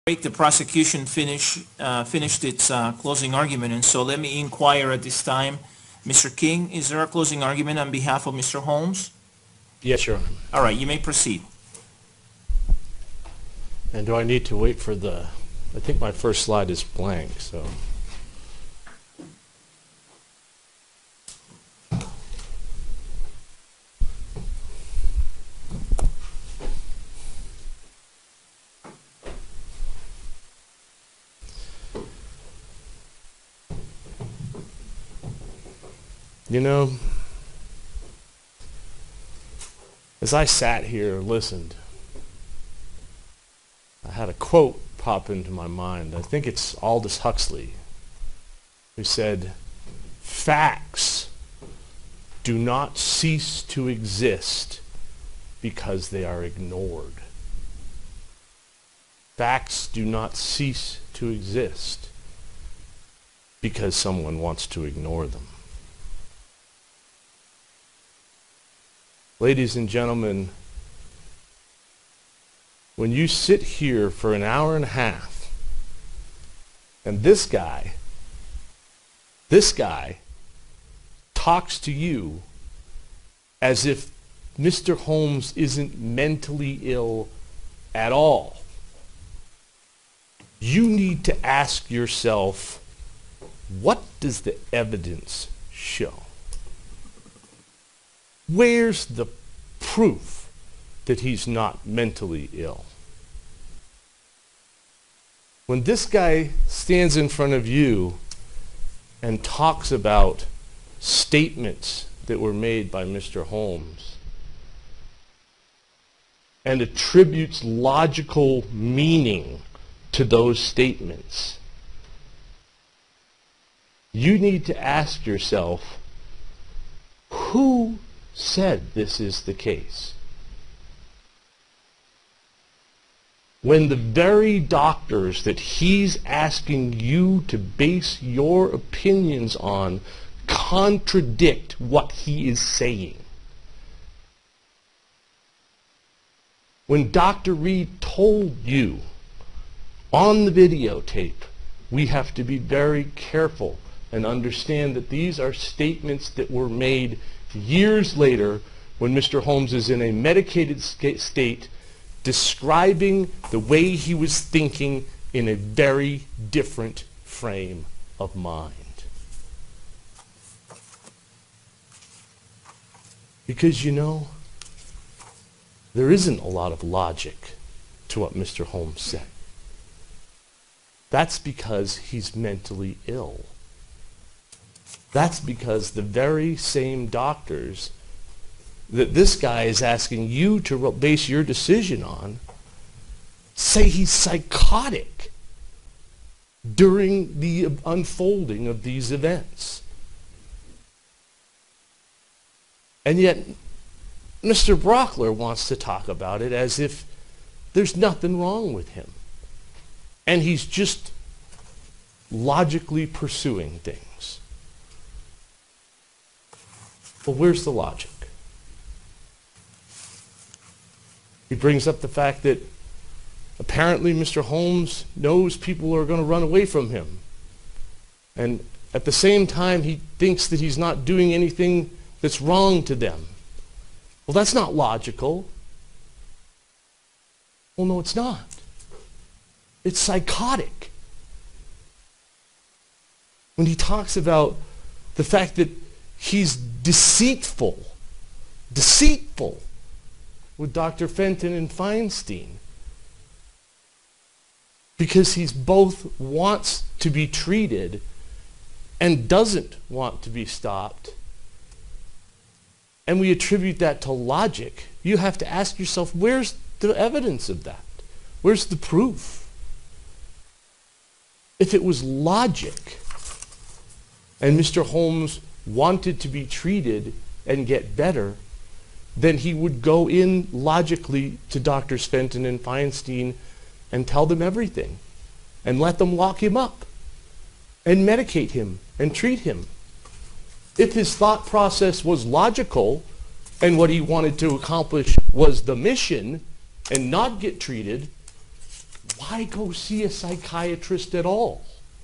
The prosecution finished its closing argument, and so let me inquire at this time. Mr. King, is there a closing argument on behalf of Mr. Holmes? Yes, Your Honor. All right, you may proceed. And do I need to wait for I think my first slide is blank, so. You know, as I sat here and listened, I had a quote pop into my mind. I think it's Aldous Huxley, who said, "Facts do not cease to exist because they are ignored." Facts do not cease to exist because someone wants to ignore them. Ladies and gentlemen, when you sit here for an hour and a half, and this guy talks to you as if Mr. Holmes isn't mentally ill at all, you need to ask yourself, what does the evidence show? Where's the proof that he's not mentally ill? When this guy stands in front of you and talks about statements that were made by Mr. Holmes and attributes logical meaning to those statements, you need to ask yourself, who said this is the case? When the very doctors that he's asking you to base your opinions on contradict what he is saying. When Dr. Reed told you on the videotape, we have to be very careful and understand that these are statements that were made years later when Mr. Holmes is in a medicated state, describing the way he was thinking in a very different frame of mind. Because, you know, there isn't a lot of logic to what Mr. Holmes said. That's because he's mentally ill. That's because the very same doctors that this guy is asking you to base your decision on say he's psychotic during the unfolding of these events. And yet, Mr. Brockler wants to talk about it as if there's nothing wrong with him. And he's just logically pursuing things. Well, where's the logic? He brings up the fact that apparently Mr. Holmes knows people are going to run away from him. And at the same time, he thinks that he's not doing anything that's wrong to them. Well, that's not logical. Well, no, it's not. It's psychotic. When he talks about the fact that he's deceitful with Dr. Fenton and Feinstein, because he's both wants to be treated and doesn't want to be stopped, and we attribute that to logic, you have to ask yourself, where's the evidence of that? Where's the proof? If it was logic and Mr. Holmes wanted to be treated and get better, then he would go in logically to Drs. Fenton and Feinstein and tell them everything and let them lock him up and medicate him and treat him. If his thought process was logical and what he wanted to accomplish was the mission and not get treated, why go see a psychiatrist at all?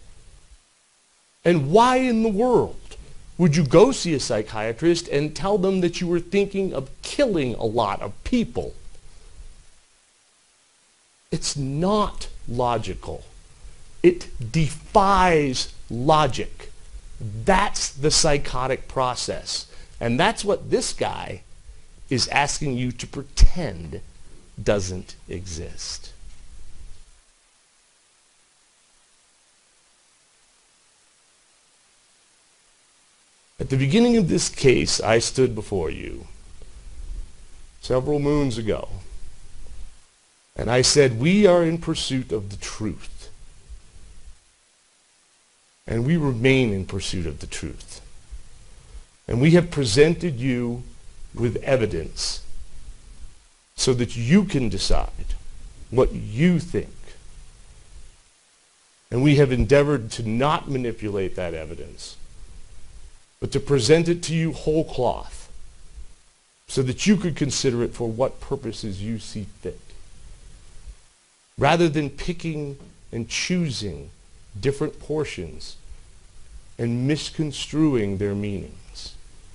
And why in the world would you go see a psychiatrist and tell them that you were thinking of killing a lot of people? It's not logical. It defies logic. That's the psychotic process. And that's what this guy is asking you to pretend doesn't exist. At the beginning of this case, I stood before you several moons ago, and I said, we are in pursuit of the truth. And we remain in pursuit of the truth. And we have presented you with evidence so that you can decide what you think. And we have endeavored to not manipulate that evidence, but to present it to you whole cloth so that you could consider it for what purposes you see fit, rather than picking and choosing different portions and misconstruing their meanings.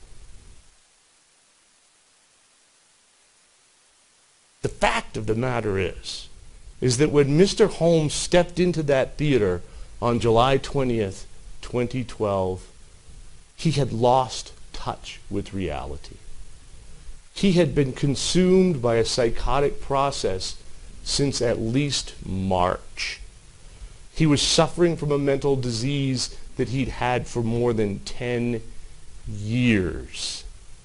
The fact of the matter is that when Mr. Holmes stepped into that theater on July 20th, 2012, he had lost touch with reality. He had been consumed by a psychotic process since at least March. He was suffering from a mental disease that he'd had for more than 10 years.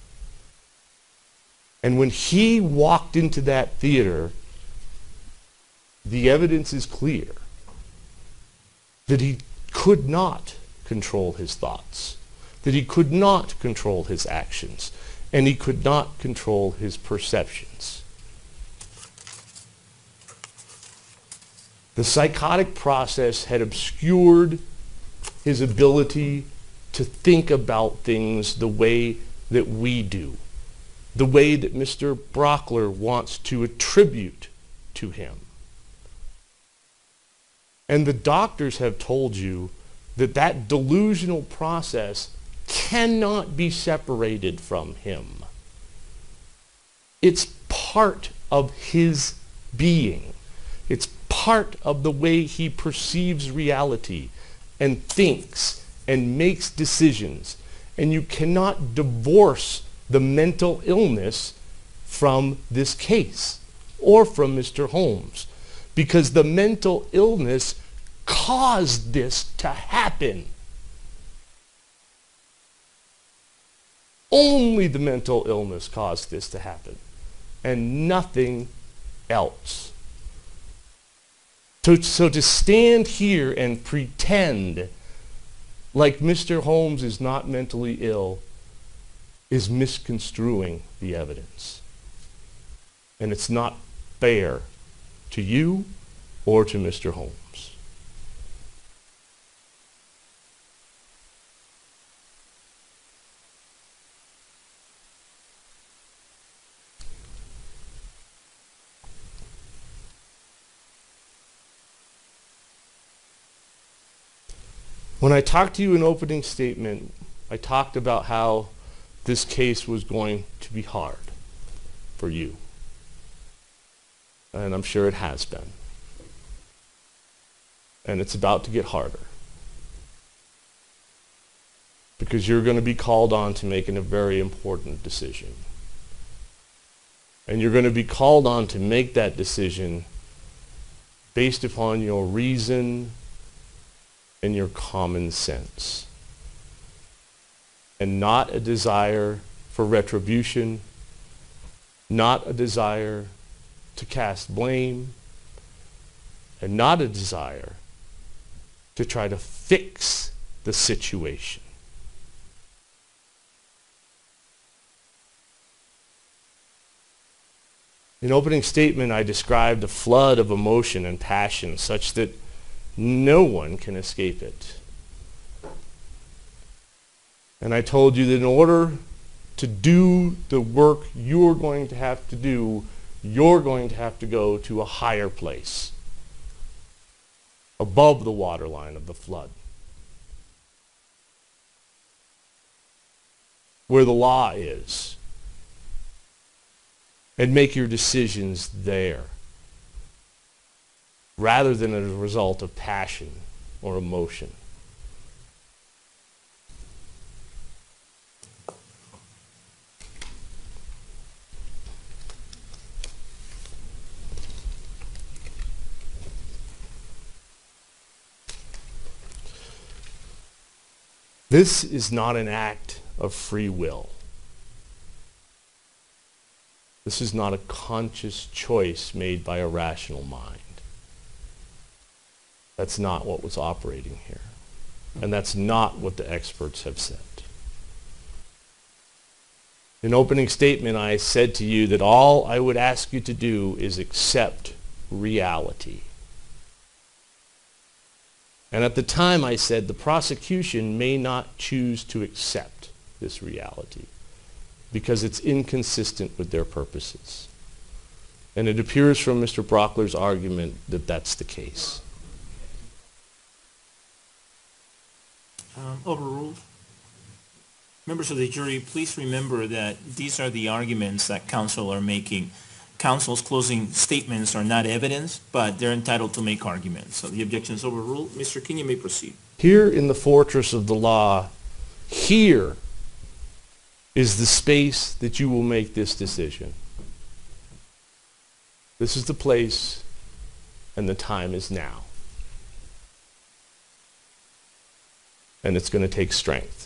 And when he walked into that theater, the evidence is clear that he could not control his thoughts, that he could not control his actions, and he could not control his perceptions. The psychotic process had obscured his ability to think about things the way that we do, the way that Mr. Brockler wants to attribute to him. And the doctors have told you that that delusional process cannot be separated from him. It's part of his being. It's part of the way he perceives reality and thinks and makes decisions. And you cannot divorce the mental illness from this case or from Mr. Holmes, because the mental illness caused this to happen. Only the mental illness caused this to happen, and nothing else. So to stand here and pretend like Mr. Holmes is not mentally ill is misconstruing the evidence. And it's not fair to you or to Mr. Holmes. When I talked to you in opening statement, I talked about how this case was going to be hard for you. And I'm sure it has been. And it's about to get harder. Because you're going to be called on to making a very important decision. And you're going to be called on to make that decision based upon your reason and your common sense, and not a desire for retribution, not a desire to cast blame, and not a desire to try to fix the situation. In opening statement, I described a flood of emotion and passion such that no one can escape it. And I told you that in order to do the work you're going to have to do, you're going to have to go to a higher place. above the waterline of the flood, where the law is, and make your decisions there, rather than as a result of passion or emotion. This is not an act of free will. This is not a conscious choice made by a rational mind. That's not what was operating here. And that's not what the experts have said. In opening statement, I said to you that all I would ask you to do is accept reality. And at the time I said the prosecution may not choose to accept this reality because it's inconsistent with their purposes. And it appears from Mr. Brockler's argument that that's the case. Overruled. Members of the jury, please remember that these are the arguments that counsel are making. Counsel's closing statements are not evidence, but they're entitled to make arguments. So the objection is overruled. Mr. King, you may proceed. Here in the fortress of the law, here is the space that you will make this decision. This is the place, and the time is now. And it's going to take strength.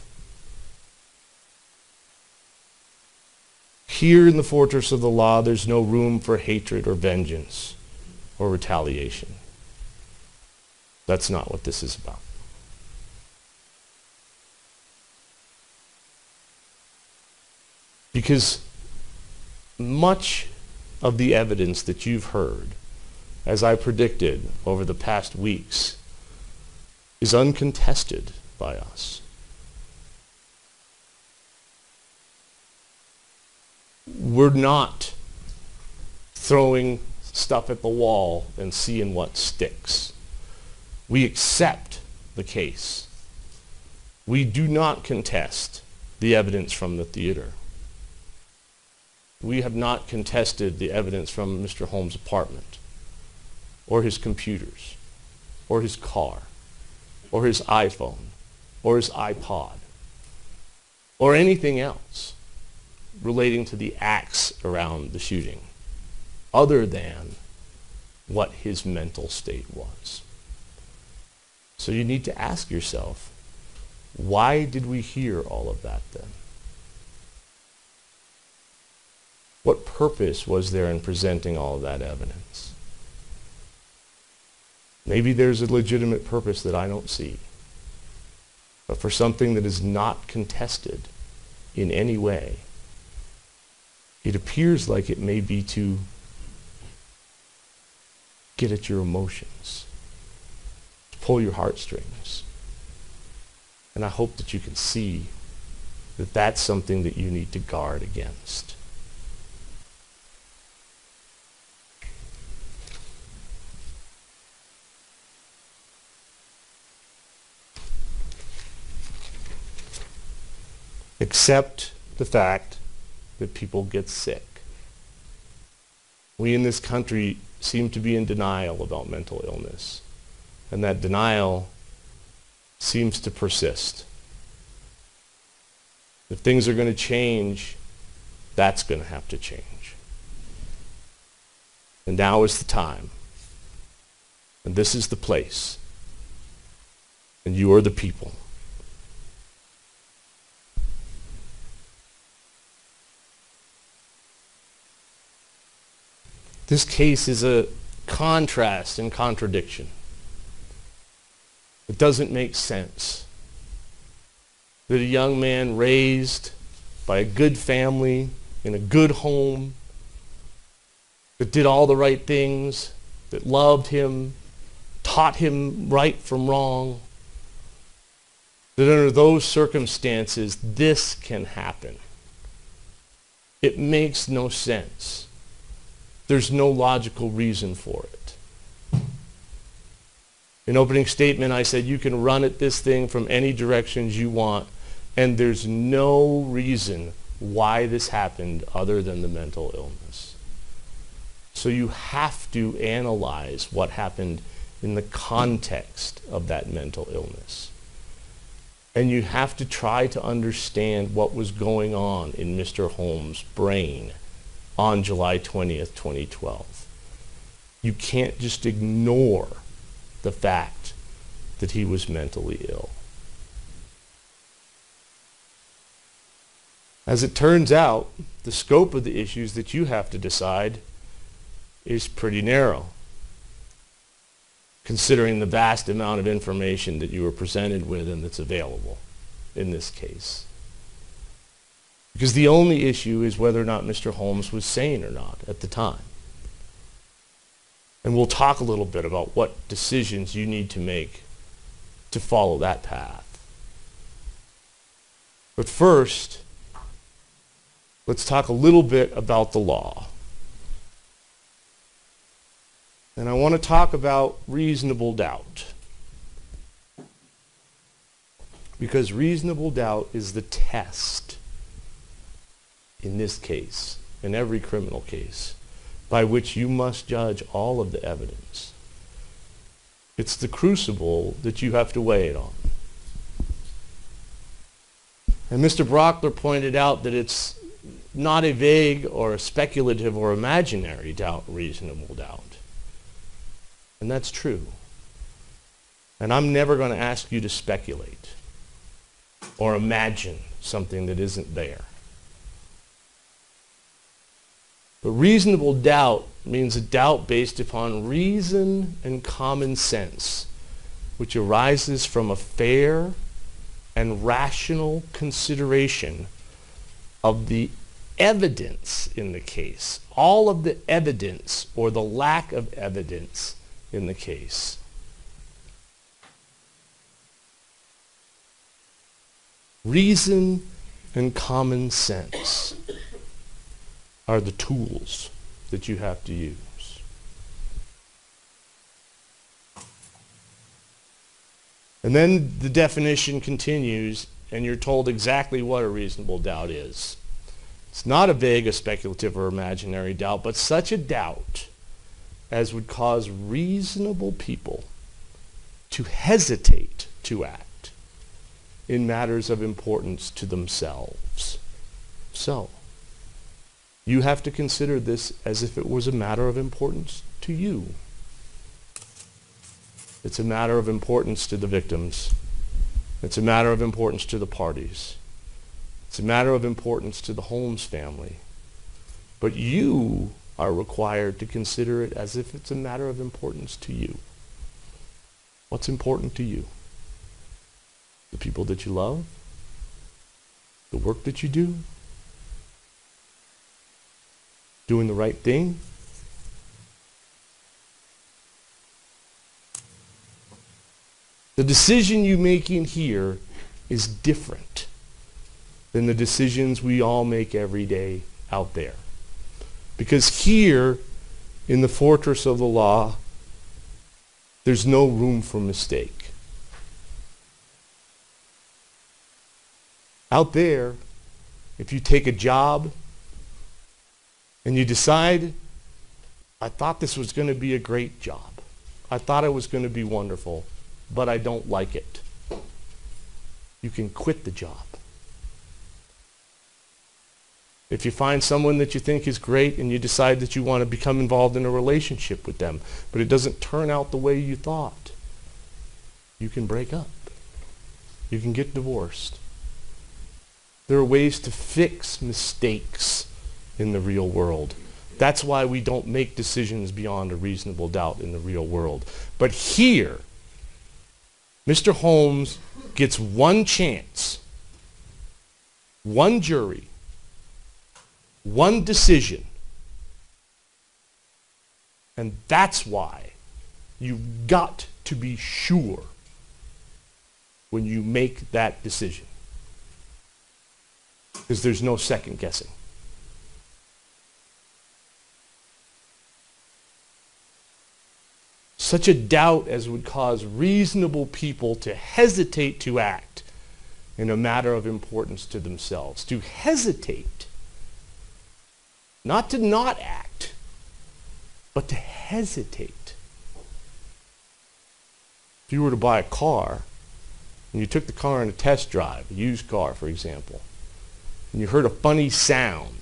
Here in the fortress of the law, there's no room for hatred or vengeance or retaliation. That's not what this is about. Because much of the evidence that you've heard, as I predicted over the past weeks, is uncontested by us. We're not throwing stuff at the wall and seeing what sticks. We accept the case. We do not contest the evidence from the theater. We have not contested the evidence from Mr. Holmes' apartment, or his computers, or his car, or his iPhone, or his iPod, or anything else relating to the acts around the shooting, other than what his mental state was. So you need to ask yourself, why did we hear all of that then? What purpose was there in presenting all of that evidence? Maybe there's a legitimate purpose that I don't see. But for something that is not contested in any way, it appears like it may be to get at your emotions, to pull your heartstrings. And I hope that you can see that that's something that you need to guard against. Accept the fact that people get sick. We in this country seem to be in denial about mental illness, and that denial seems to persist. If things are going to change, that's going to have to change. And now is the time, and this is the place, and you are the people. This case is a contrast and contradiction. It doesn't make sense that a young man raised by a good family, in a good home, that did all the right things, that loved him, taught him right from wrong, that under those circumstances, this can happen. It makes no sense. There's no logical reason for it. In opening statement, I said you can run at this thing from any directions you want, and there's no reason why this happened other than the mental illness. So you have to analyze what happened in the context of that mental illness. And you have to try to understand what was going on in Mr. Holmes' brain on July 20th, 2012. You can't just ignore the fact that he was mentally ill. As it turns out, the scope of the issues that you have to decide is pretty narrow, considering the vast amount of information that you were presented with and that's available in this case. Because the only issue is whether or not Mr. Holmes was sane or not at the time. And we'll talk a little bit about what decisions you need to make to follow that path. But first, let's talk a little bit about the law. And I want to talk about reasonable doubt. Because reasonable doubt is the test, in this case, in every criminal case, by which you must judge all of the evidence. It's the crucible that you have to weigh it on. And Mr. Brockler pointed out that it's not a vague or a speculative or imaginary doubt, reasonable doubt. And that's true. And I'm never going to ask you to speculate or imagine something that isn't there. But reasonable doubt means a doubt based upon reason and common sense, which arises from a fair and rational consideration of the evidence in the case, all of the evidence or the lack of evidence in the case. Reason and common sense are the tools that you have to use. And then the definition continues, and you're told exactly what a reasonable doubt is. It's not a vague, a speculative, or imaginary doubt, but such a doubt as would cause reasonable people to hesitate to act in matters of importance to themselves. So, you have to consider this as if it was a matter of importance to you. It's a matter of importance to the victims. It's a matter of importance to the parties. It's a matter of importance to the Holmes family. But you are required to consider it as if it's a matter of importance to you. What's important to you? The people that you love? The work that you do? Doing the right thing? The decision you're making here is different than the decisions we all make every day out there. Because here, in the fortress of the law, there's no room for mistake. Out there, if you take a job and you decide, I thought this was going to be a great job. I thought it was going to be wonderful, but I don't like it. You can quit the job. If you find someone that you think is great and you decide that you want to become involved in a relationship with them, but it doesn't turn out the way you thought, you can break up. You can get divorced. There are ways to fix mistakes in the real world. That's why we don't make decisions beyond a reasonable doubt in the real world. But here, Mr. Holmes gets one chance, one jury, one decision. And that's why you've got to be sure when you make that decision. Because there's no second guessing. such a doubt as would cause reasonable people to hesitate to act in a matter of importance to themselves. To hesitate. Not to not act, but to hesitate. If you were to buy a car, and you took the car on a test drive, a used car, for example, and you heard a funny sound,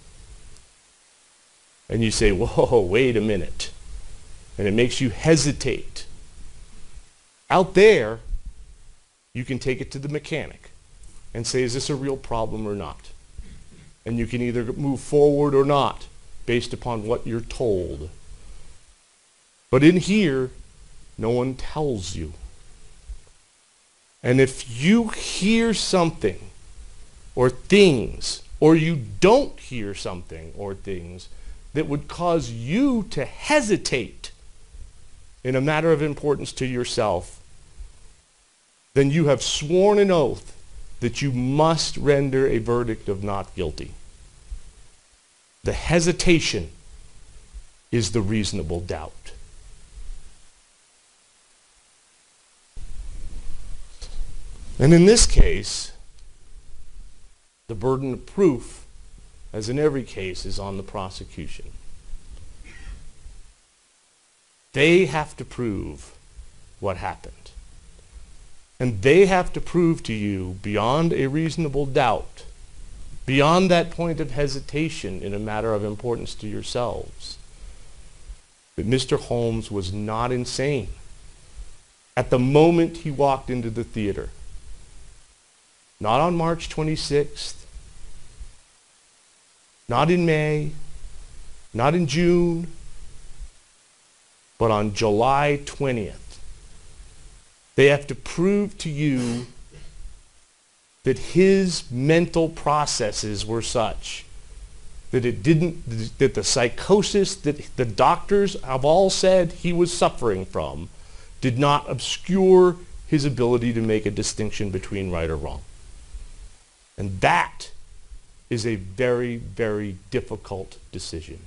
and you say, whoa, wait a minute, and it makes you hesitate. Out there, you can take it to the mechanic and say, is this a real problem or not? And you can either move forward or not based upon what you're told. But in here, no one tells you. And if you hear something or things, or you don't hear something or things that would cause you to hesitate in a matter of importance to yourself, then you have sworn an oath that you must render a verdict of not guilty. The hesitation is the reasonable doubt. And in this case, the burden of proof, as in every case, is on the prosecution. They have to prove what happened. And they have to prove to you beyond a reasonable doubt, beyond that point of hesitation in a matter of importance to yourselves, that Mr. Holmes was not insane at the moment he walked into the theater. Not on March 26th, not in May, not in June, but on July 20th. They have to prove to you that his mental processes were such that that the psychosis that the doctors have all said he was suffering from did not obscure his ability to make a distinction between right or wrong. And that is a very, very difficult decision.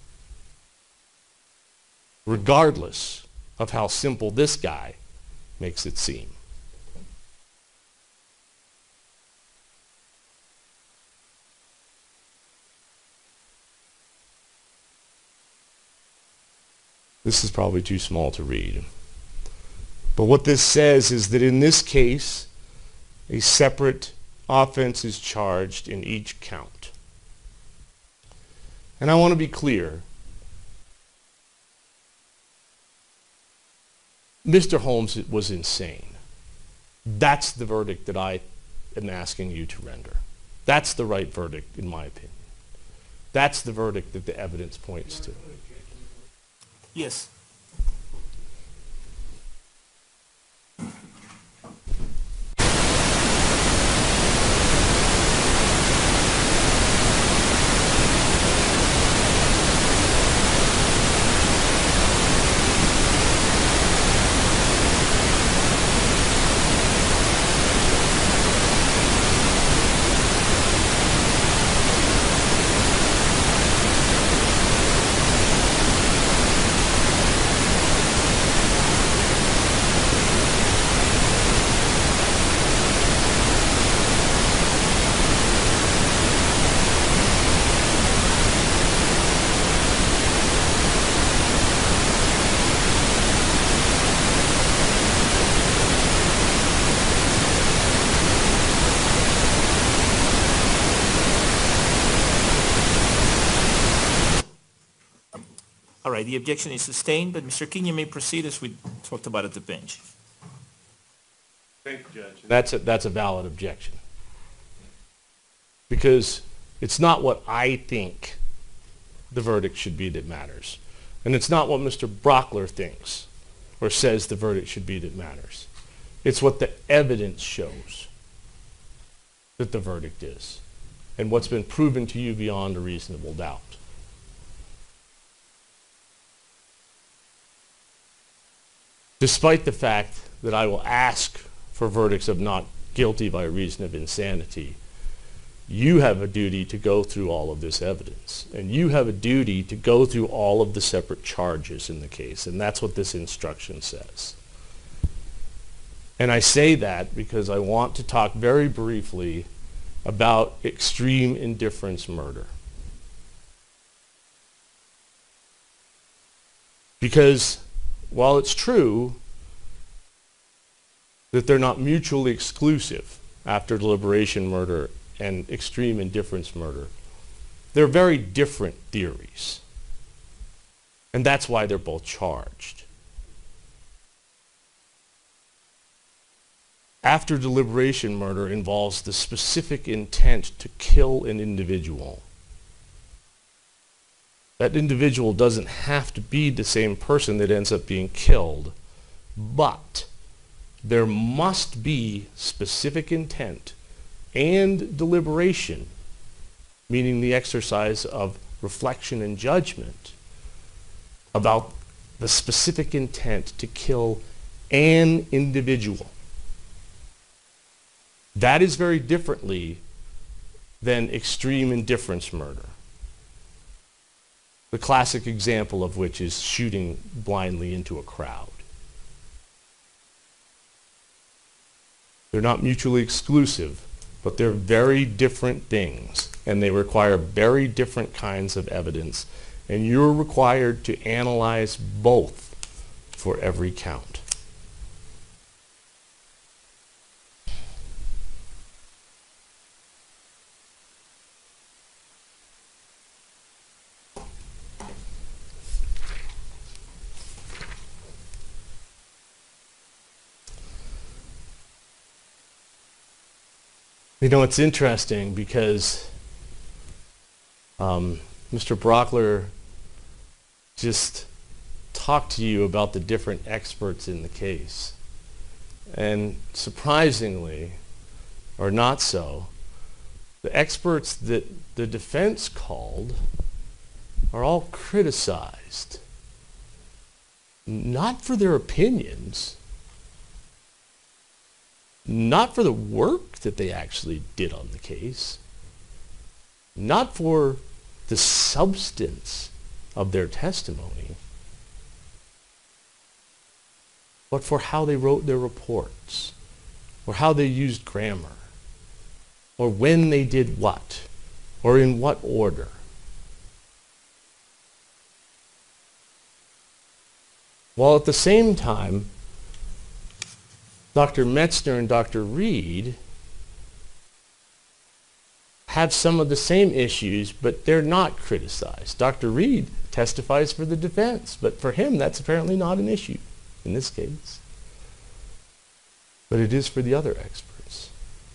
Regardless of how simple this guy makes it seem. This is probably too small to read. But what this says is that in this case, a separate offense is charged in each count. And I want to be clear. Mr. Holmes was insane. That's the verdict that I am asking you to render. That's the right verdict, in my opinion. That's the verdict that the evidence points to. Yes. All right, the objection is sustained, but Mr. King, you may proceed as we talked about at the bench. Thank you, Judge. That's a valid objection. Because it's not what I think the verdict should be that matters. And it's not what Mr. Brockler thinks or says the verdict should be that matters. It's what the evidence shows that the verdict is and what's been proven to you beyond a reasonable doubt. Despite the fact that I will ask for verdicts of not guilty by reason of insanity, You have a duty to go through all of this evidence, and you have a duty to go through all of the separate charges in the case, and that's what this instruction says. And I say that because I want to talk very briefly about extreme indifference murder. Because while it's true that they're not mutually exclusive, after deliberation murder and extreme indifference murder, they're very different theories. And that's why they're both charged. After deliberation murder involves the specific intent to kill an individual. That individual doesn't have to be the same person that ends up being killed, but there must be specific intent and deliberation, meaning the exercise of reflection and judgment about the specific intent to kill an individual. That is very differently than extreme indifference murder. The classic example of which is shooting blindly into a crowd. They're not mutually exclusive, but they're very different things, and they require very different kinds of evidence, and you're required to analyze both for every count. You know, it's interesting because Mr. Brockler just talked to you about the different experts in the case. And surprisingly, or not so, the experts that the defense called are all criticized. Not for their opinions, not for the work that they actually did on the case, not for the substance of their testimony, but for how they wrote their reports, or how they used grammar, or when they did what, or in what order. While at the same time, Dr. Metzner and Dr. Reed have some of the same issues, but they're not criticized. Dr. Reed testifies for the defense, but for him that's apparently not an issue in this case. But it is for the other experts.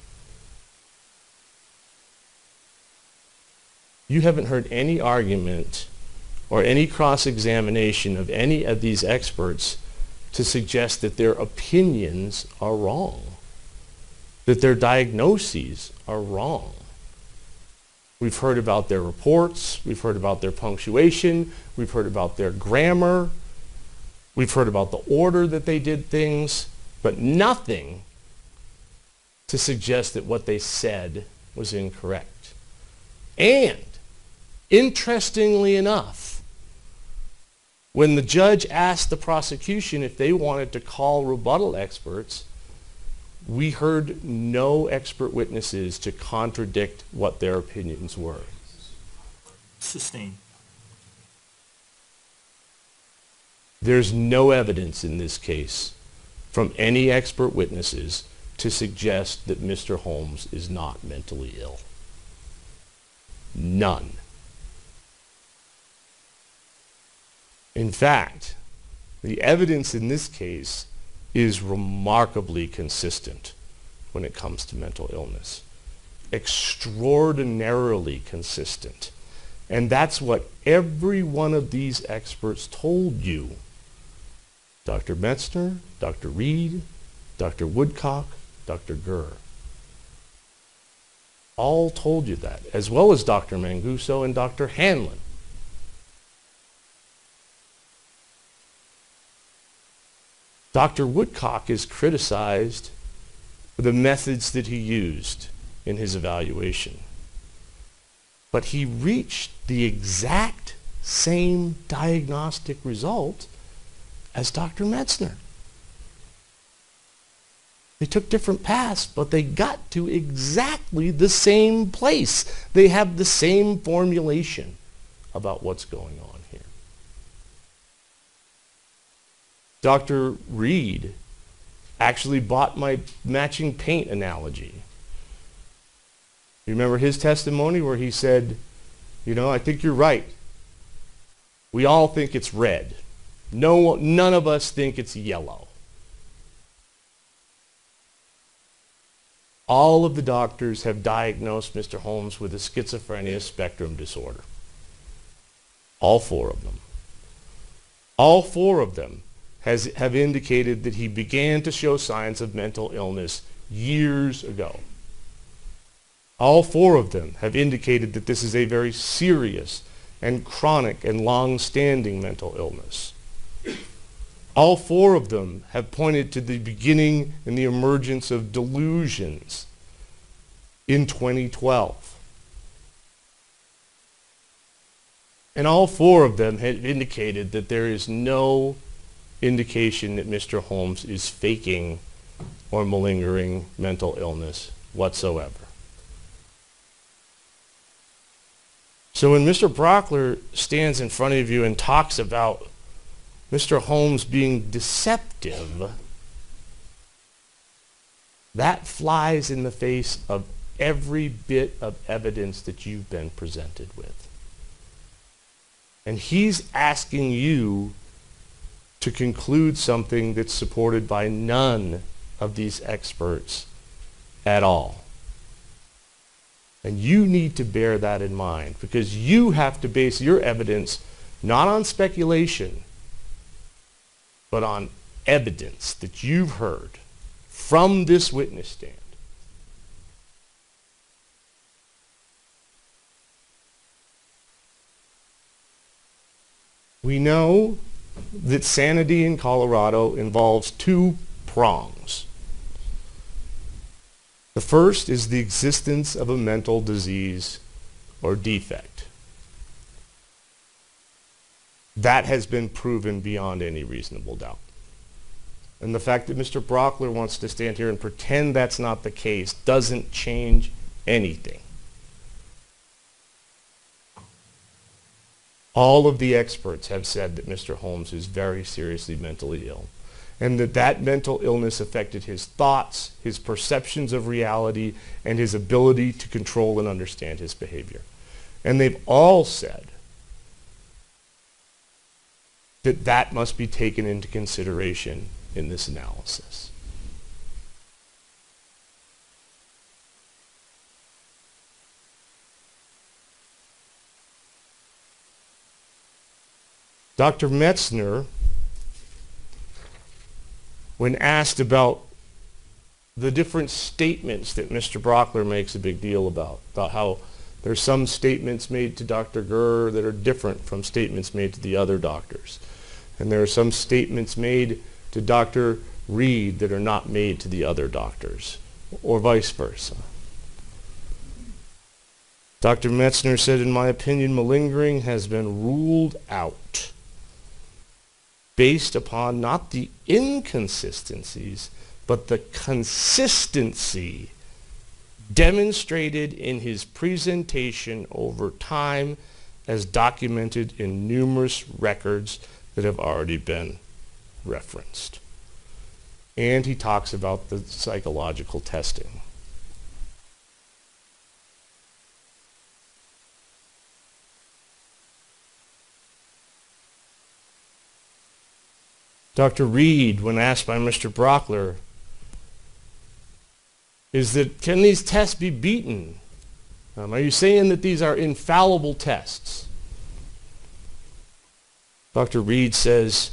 You haven't heard any argument or any cross-examination of any of these experts to suggest that their opinions are wrong, that their diagnoses are wrong. We've heard about their reports, we've heard about their punctuation, we've heard about their grammar, we've heard about the order that they did things, but nothing to suggest that what they said was incorrect. And, interestingly enough, when the judge asked the prosecution if they wanted to call rebuttal experts, we heard no expert witnesses to contradict what their opinions were. Sustained. There's no evidence in this case from any expert witnesses to suggest that Mr. Holmes is not mentally ill. None. In fact, the evidence in this case is remarkably consistent when it comes to mental illness. Extraordinarily consistent. And that's what every one of these experts told you. Dr. Metzner, Dr. Reed, Dr. Woodcock, Dr. Gurr. All told you that, as well as Dr. Manguso and Dr. Hanlon. Dr. Woodcock is criticized for the methods that he used in his evaluation. But he reached the exact same diagnostic result as Dr. Metzner. They took different paths, but they got to exactly the same place. They have the same formulation about what's going on here. Dr. Reed actually bought my matching paint analogy. You remember his testimony where he said, I think you're right. We all think it's red. None of us think it's yellow. All of the doctors have diagnosed Mr. Holmes with a schizophrenia spectrum disorder. All 4 of them. All 4 of them have indicated that he began to show signs of mental illness years ago. All 4 of them have indicated that this is a very serious and chronic and long-standing mental illness. All 4 of them have pointed to the beginning and the emergence of delusions in 2012. And all 4 of them have indicated that there is no indication that Mr. Holmes is faking or malingering mental illness whatsoever. So when Mr. Brockler stands in front of you and talks about Mr. Holmes being deceptive, that flies in the face of every bit of evidence that you've been presented with. And he's asking you to conclude something that's supported by none of these experts at all. And you need to bear that in mind, because you have to base your evidence not on speculation, but on evidence that you've heard from this witness stand. We know that sanity in Colorado involves 2 prongs. The first is the existence of a mental disease or defect. That has been proven beyond any reasonable doubt. And the fact that Mr. Brockler wants to stand here and pretend that's not the case doesn't change anything. All of the experts have said that Mr. Holmes is very seriously mentally ill, and that mental illness affected his thoughts, his perceptions of reality, and his ability to control and understand his behavior. And they've all said that that must be taken into consideration in this analysis. Dr. Metzner, when asked about the different statements that Mr. Brockler makes a big deal about how there's some statements made to Dr. Gurr that are different from statements made to the other doctors. And there are some statements made to Dr. Reed that are not made to the other doctors, or vice versa. Dr. Metzner said, "In my opinion, malingering has been ruled out based upon not the inconsistencies, but the consistency demonstrated in his presentation over time as documented in numerous records that have already been referenced." And he talks about the psychological testing. Dr. Reed, when asked by Mr. Brockler, can these tests be beaten? Are you saying that these are infallible tests? Dr. Reed says,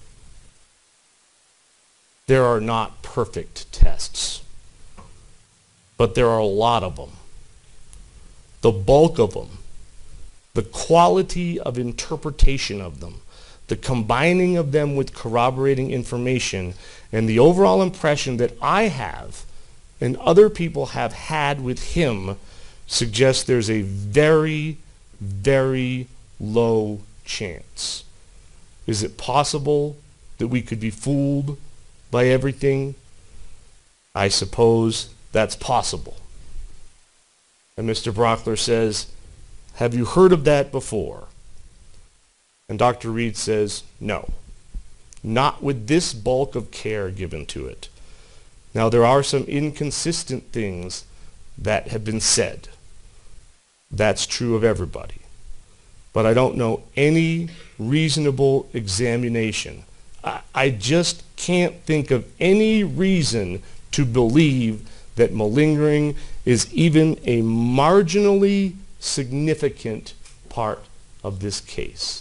there are not perfect tests, but there are a lot of them. The bulk of them, the quality of interpretation of them, the combining of them with corroborating information, and the overall impression that I have and other people have had with him suggests there's a very, very low chance. Is it possible that we could be fooled by everything? I suppose that's possible. And Mr. Brockler says, have you heard of that before? And Dr. Reed says, no, not with this bulk of care given to it. Now, there are some inconsistent things that have been said. That's true of everybody. But I don't know any reasonable examination. I just can't think of any reason to believe that malingering is even a marginally significant part of this case.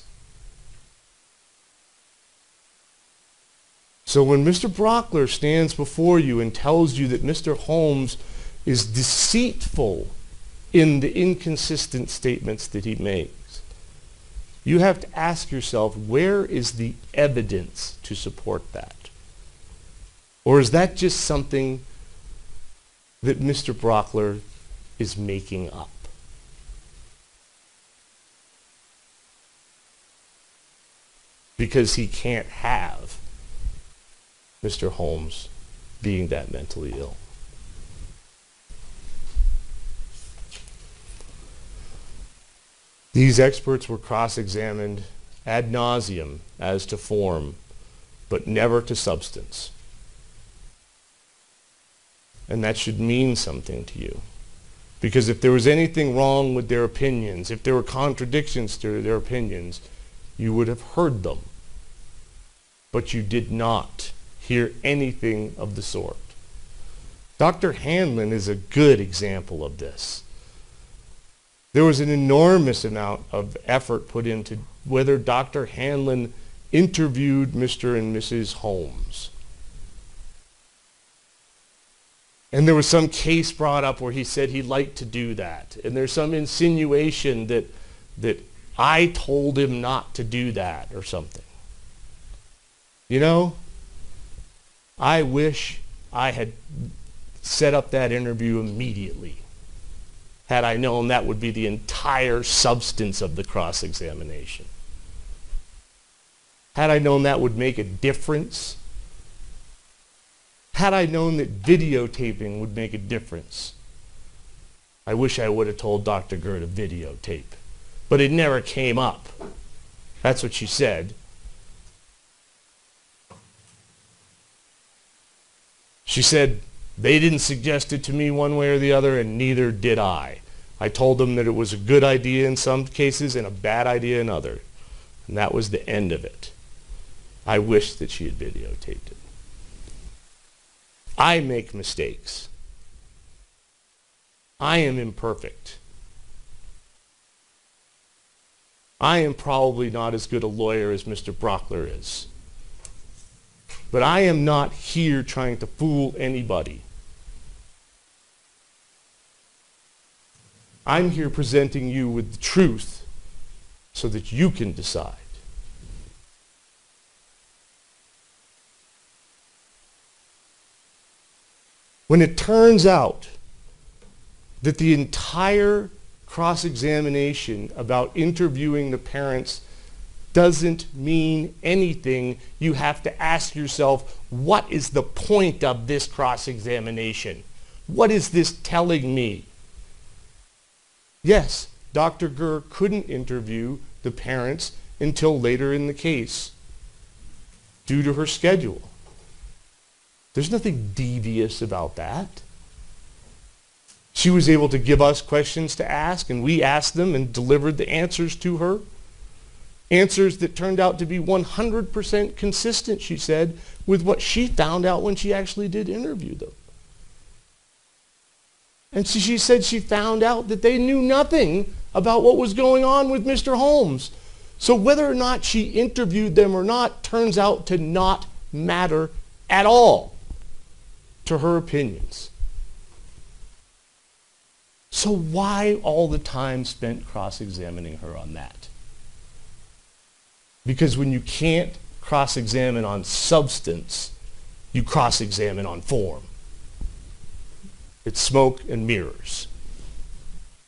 So when Mr. Brockler stands before you and tells you that Mr. Holmes is deceitful in the inconsistent statements that he makes, you have to ask yourself, where is the evidence to support that? Or is that just something that Mr. Brockler is making up? Because he can't have Mr. Holmes being that mentally ill. These experts were cross-examined ad nauseum as to form, but never to substance. And that should mean something to you. Because if there was anything wrong with their opinions, if there were contradictions to their opinions, you would have heard them. But you did not hear anything of the sort. Dr. Hanlon is a good example of this. There was an enormous amount of effort put into whether Dr. Hanlon interviewed Mr. and Mrs. Holmes. And there was some case brought up where he said he'd like to do that. And there's some insinuation that I told him not to do that or something. You know, I wish I had set up that interview immediately, had I known that would be the entire substance of the cross-examination. Had I known that would make a difference. Had I known that videotaping would make a difference. I wish I would have told Dr. Gert to videotape. But it never came up. That's what she said. She said, they didn't suggest it to me one way or the other, and neither did I. I told them that it was a good idea in some cases and a bad idea in others. And that was the end of it. I wish that she had videotaped it. I make mistakes. I am imperfect. I am probably not as good a lawyer as Mr. Brockler is. But I am not here trying to fool anybody. I'm here presenting you with the truth so that you can decide. When it turns out that the entire cross-examination about interviewing the parents doesn't mean anything, you have to ask yourself, what is the point of this cross-examination? What is this telling me? Yes, Dr. Gert couldn't interview the parents until later in the case due to her schedule. There's nothing devious about that. She was able to give us questions to ask, and we asked them and delivered the answers to her. Answers that turned out to be 100% consistent, she said, with what she found out when she actually did interview them. And she said she found out that they knew nothing about what was going on with Mr. Holmes. So whether or not she interviewed them or not turns out to not matter at all to her opinions. So why all the time spent cross-examining her on that? Because when you can't cross-examine on substance, you cross-examine on form. It's smoke and mirrors.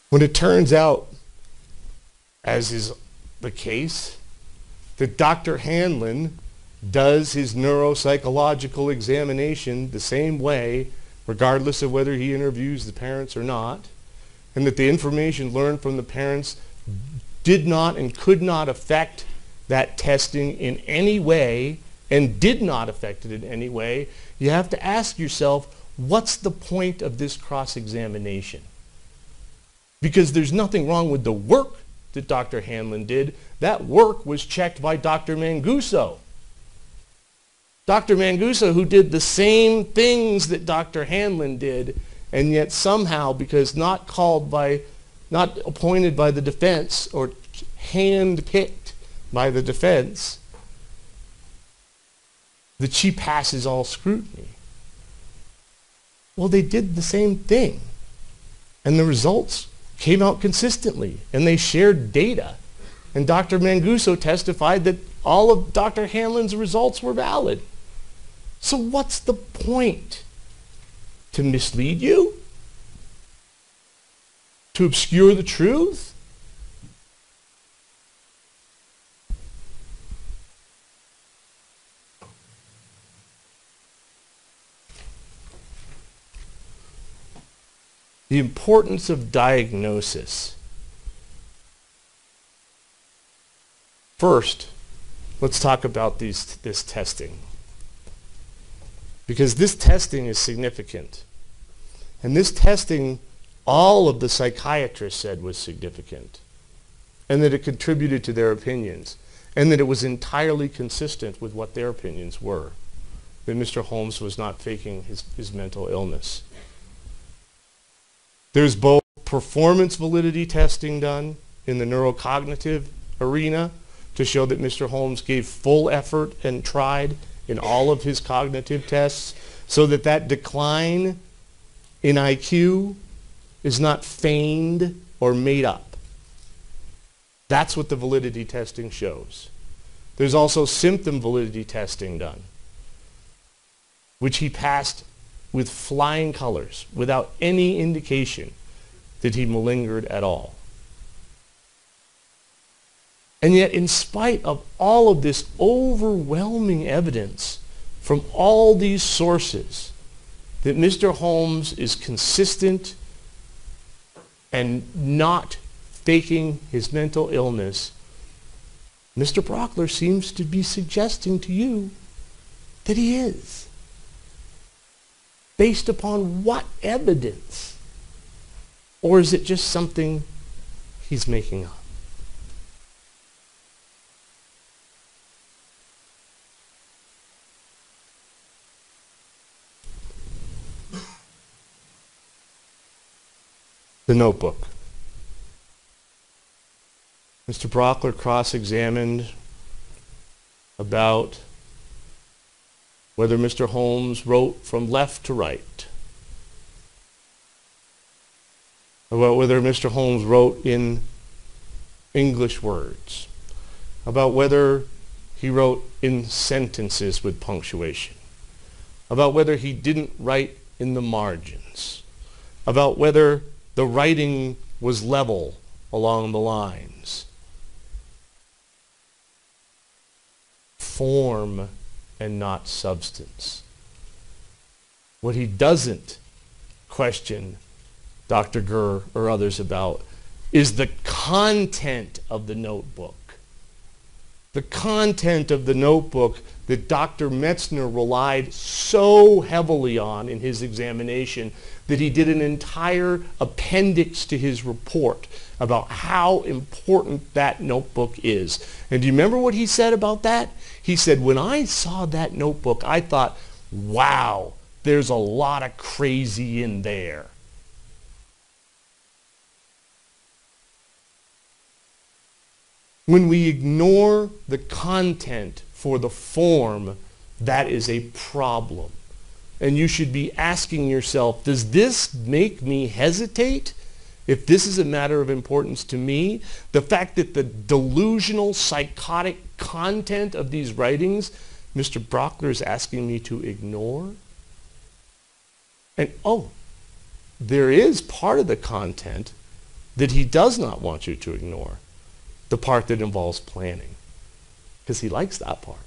When it turns out, as is the case, that Dr. Hanlon does his neuropsychological examination the same way, regardless of whether he interviews the parents or not, and that the information learned from the parents did not and could not affect that testing in any way, and did not affect it in any way, you have to ask yourself, what's the point of this cross-examination? Because there's nothing wrong with the work that Dr. Hanlon did. That work was checked by Dr. Manguso. Dr. Manguso, who did the same things that Dr. Hanlon did, and yet somehow, because not appointed by the defense or hand-picked by the defense, that she passes all scrutiny. Well, they did the same thing, and the results came out consistently, and they shared data. And Dr. Manguso testified that all of Dr. Hanlon's results were valid. So what's the point? To mislead you? To obscure the truth? The importance of diagnosis. First, let's talk about this testing. Because this testing is significant. And this testing, all of the psychiatrists said was significant. And that it contributed to their opinions. And that it was entirely consistent with what their opinions were. That Mr. Holmes was not faking his mental illness. There's both performance validity testing done in the neurocognitive arena to show that Mr. Holmes gave full effort and tried in all of his cognitive tests, so that that decline in IQ is not feigned or made up. That's what the validity testing shows. There's also symptom validity testing done, which he passed with flying colors, without any indication that he malingered at all. And yet, in spite of all of this overwhelming evidence from all these sources, that Mr. Holmes is consistent and not faking his mental illness, Mr. Brauchler seems to be suggesting to you that he is. Based upon what evidence? Or is it just something he's making up? The notebook. Mr. Brauchler cross-examined about whether Mr. Holmes wrote from left to right, about whether Mr. Holmes wrote in English words, about whether he wrote in sentences with punctuation, about whether he didn't write in the margins, about whether the writing was level along the lines. Form and not substance. What he doesn't question Dr. Gurr or others about is the content of the notebook. The content of the notebook that Dr. Metzner relied so heavily on in his examination that he did an entire appendix to his report about how important that notebook is. And do you remember what he said about that? He said, when I saw that notebook, I thought, wow, there's a lot of crazy in there. When we ignore the content for the form, that is a problem. And you should be asking yourself, does this make me hesitate? If this is a matter of importance to me, the fact that the delusional, psychotic content of these writings, Mr. Brauchler is asking me to ignore? And there is part of the content that he does not want you to ignore the part that involves planning, because he likes that part.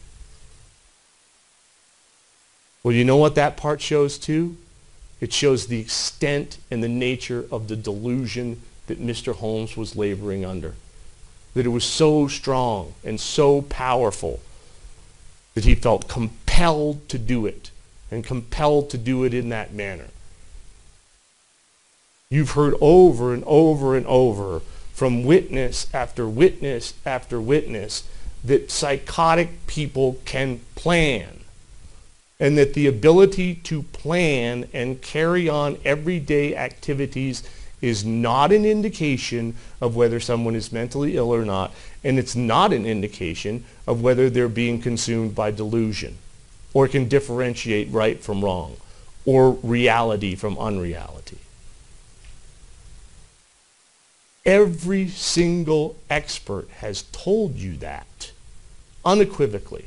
Well, you know what that part shows too? It shows the extent and the nature of the delusion that Mr. Holmes was laboring under. That it was so strong and so powerful that he felt compelled to do it, and compelled to do it in that manner. You've heard over and over and over from witness after witness after witness that psychotic people can plan, and that the ability to plan and carry on everyday activities is not an indication of whether someone is mentally ill or not, and it's not an indication of whether they're being consumed by delusion, or can differentiate right from wrong, or reality from unreality. Every single expert has told you that, unequivocally.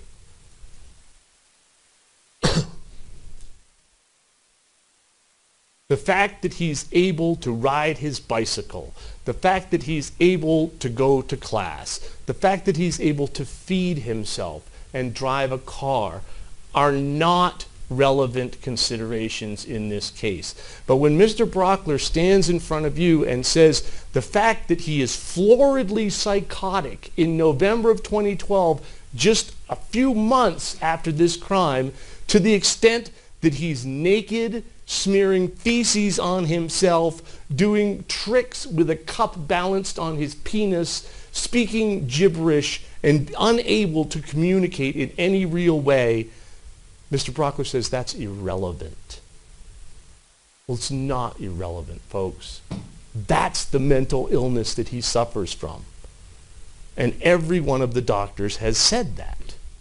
The fact that he's able to ride his bicycle, the fact that he's able to go to class, the fact that he's able to feed himself and drive a car are not relevant considerations in this case. But when Mr. Brockler stands in front of you and says the fact that he is floridly psychotic in November of 2012, just a few months after this crime, to the extent that he's naked, smearing feces on himself, doing tricks with a cup balanced on his penis, speaking gibberish, and unable to communicate in any real way, Mr. Brockler says that's irrelevant. Well, it's not irrelevant, folks. That's the mental illness that he suffers from. And every one of the doctors has said that.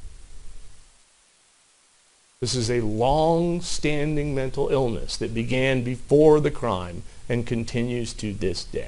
This is a long-standing mental illness that began before the crime and continues to this day.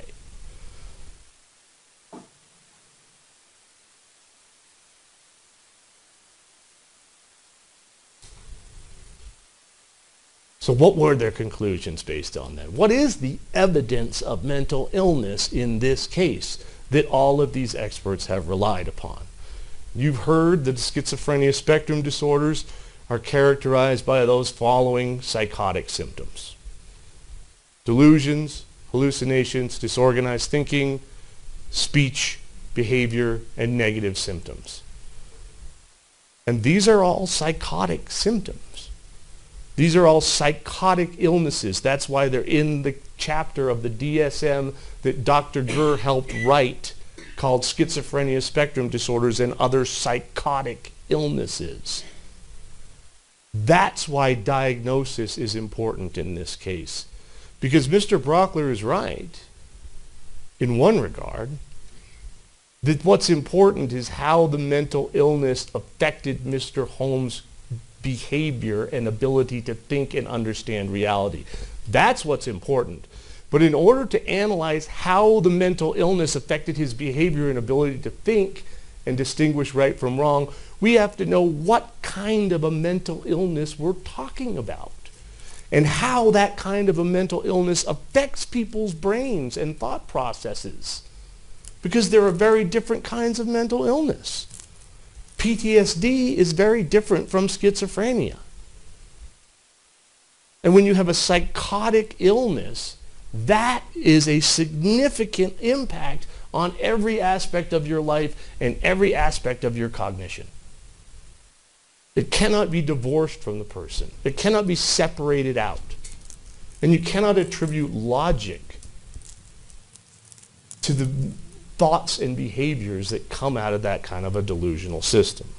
So what were their conclusions based on that? What is the evidence of mental illness in this case that all of these experts have relied upon? You've heard that schizophrenia spectrum disorders are characterized by those following psychotic symptoms: delusions, hallucinations, disorganized thinking, speech, behavior, and negative symptoms. And these are all psychotic symptoms. These are all psychotic illnesses. That's why they're in the chapter of the DSM that Dr. Gurr helped write, called Schizophrenia Spectrum Disorders and Other Psychotic Illnesses. That's why diagnosis is important in this case. Because Mr. Brockler is right, in one regard, that what's important is how the mental illness affected Mr. Holmes' behavior and ability to think and understand reality. That's what's important. But in order to analyze how the mental illness affected his behavior and ability to think and distinguish right from wrong, we have to know what kind of a mental illness we're talking about and how that kind of a mental illness affects people's brains and thought processes. Because there are very different kinds of mental illness. PTSD is very different from schizophrenia. And when you have a psychotic illness, that is a significant impact on every aspect of your life and every aspect of your cognition. It cannot be divorced from the person. It cannot be separated out. And you cannot attribute logic to the thoughts and behaviors that come out of that kind of a delusional system.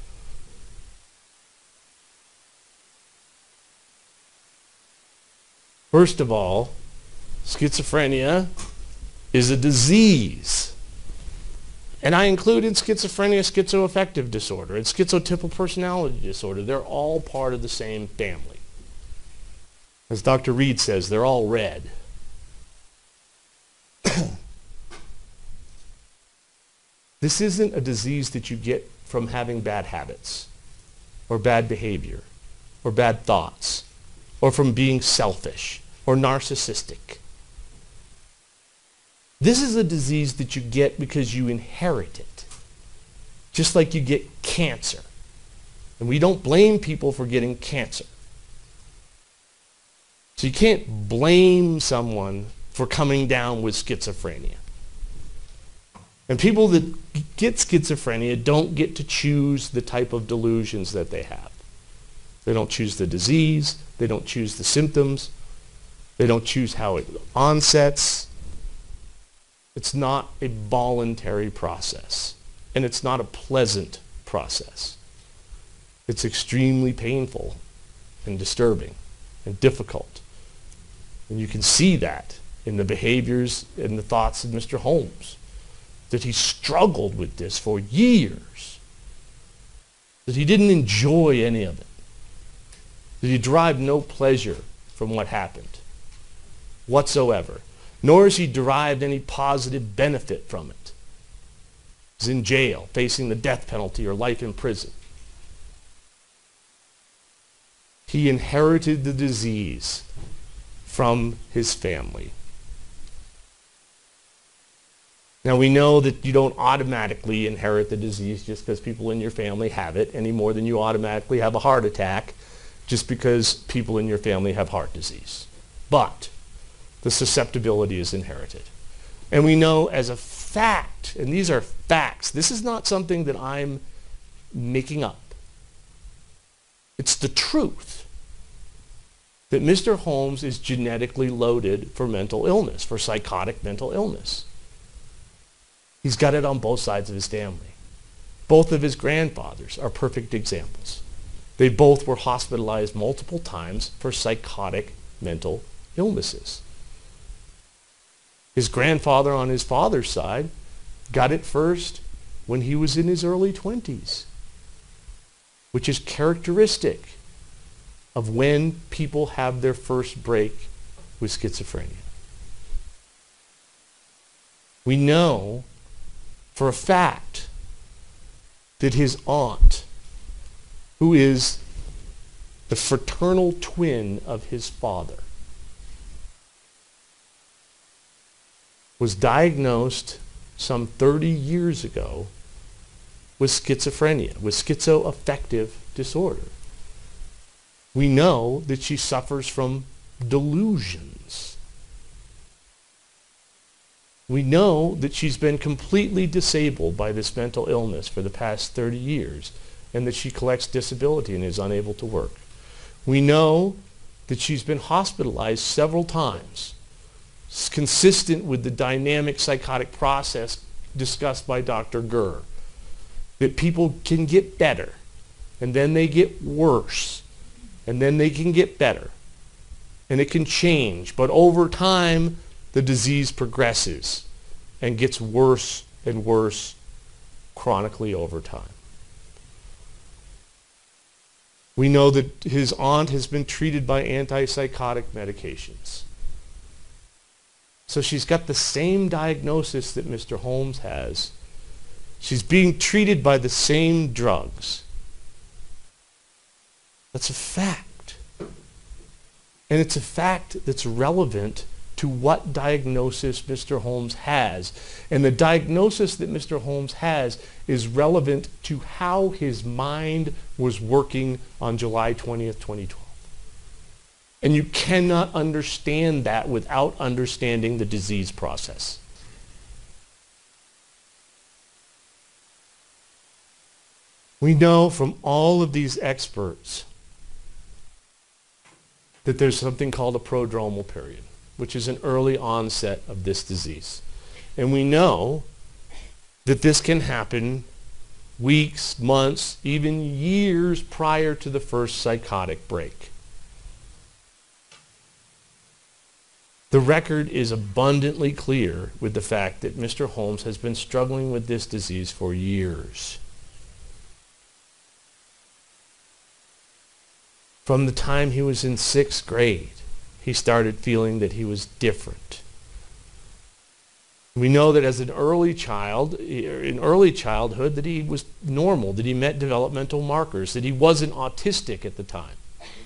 First of all, schizophrenia is a disease. And I include in schizophrenia schizoaffective disorder and schizotypal personality disorder. They're all part of the same family. As Dr. Reed says, they're all red. This isn't a disease that you get from having bad habits or bad behavior or bad thoughts or from being selfish or narcissistic. This is a disease that you get because you inherit it, just like you get cancer. And we don't blame people for getting cancer. So you can't blame someone for coming down with schizophrenia. And people that get schizophrenia don't get to choose the type of delusions that they have. They don't choose the disease. They don't choose the symptoms. They don't choose how it onsets. It's not a voluntary process. And it's not a pleasant process. It's extremely painful and disturbing and difficult. And you can see that in the behaviors and the thoughts of Mr. Holmes, that he struggled with this for years, that he didn't enjoy any of it, that he derived no pleasure from what happened whatsoever, nor has he derived any positive benefit from it. He's in jail, facing the death penalty or life in prison. He inherited the disease from his family. Now we know that you don't automatically inherit the disease just because people in your family have it, any more than you automatically have a heart attack just because people in your family have heart disease. But the susceptibility is inherited. And we know as a fact, and these are facts, this is not something that I'm making up. It's the truth that Mr. Holmes is genetically loaded for mental illness, for psychotic mental illness. He's got it on both sides of his family. Both of his grandfathers are perfect examples. They both were hospitalized multiple times for psychotic mental illnesses. His grandfather on his father's side got it first when he was in his early 20s, which is characteristic of when people have their first break with schizophrenia. We know for a fact that his aunt, who is the fraternal twin of his father, was diagnosed some 30 years ago with schizophrenia, with schizoaffective disorder. We know that she suffers from delusions. We know that she's been completely disabled by this mental illness for the past 30 years and that she collects disability and is unable to work. We know that she's been hospitalized several times. It's consistent with the dynamic psychotic process discussed by Dr. Gurr, that people can get better and then they get worse and then they can get better and it can change, but over time the disease progresses and gets worse and worse chronically over time. We know that his aunt has been treated by antipsychotic medications. So she's got the same diagnosis that Mr. Holmes has. She's being treated by the same drugs. That's a fact. And it's a fact that's relevant to what diagnosis Mr. Holmes has. And the diagnosis that Mr. Holmes has is relevant to how his mind was working on July 20th, 2012. And you cannot understand that without understanding the disease process. We know from all of these experts that there's something called a prodromal period, which is an early onset of this disease. And we know that this can happen weeks, months, even years prior to the first psychotic break. The record is abundantly clear with the fact that Mr. Holmes has been struggling with this disease for years. From the time he was in 6th grade, he started feeling that he was different. We know that as an early child, in early childhood, that he was normal, that he met developmental markers, that he wasn't autistic at the time,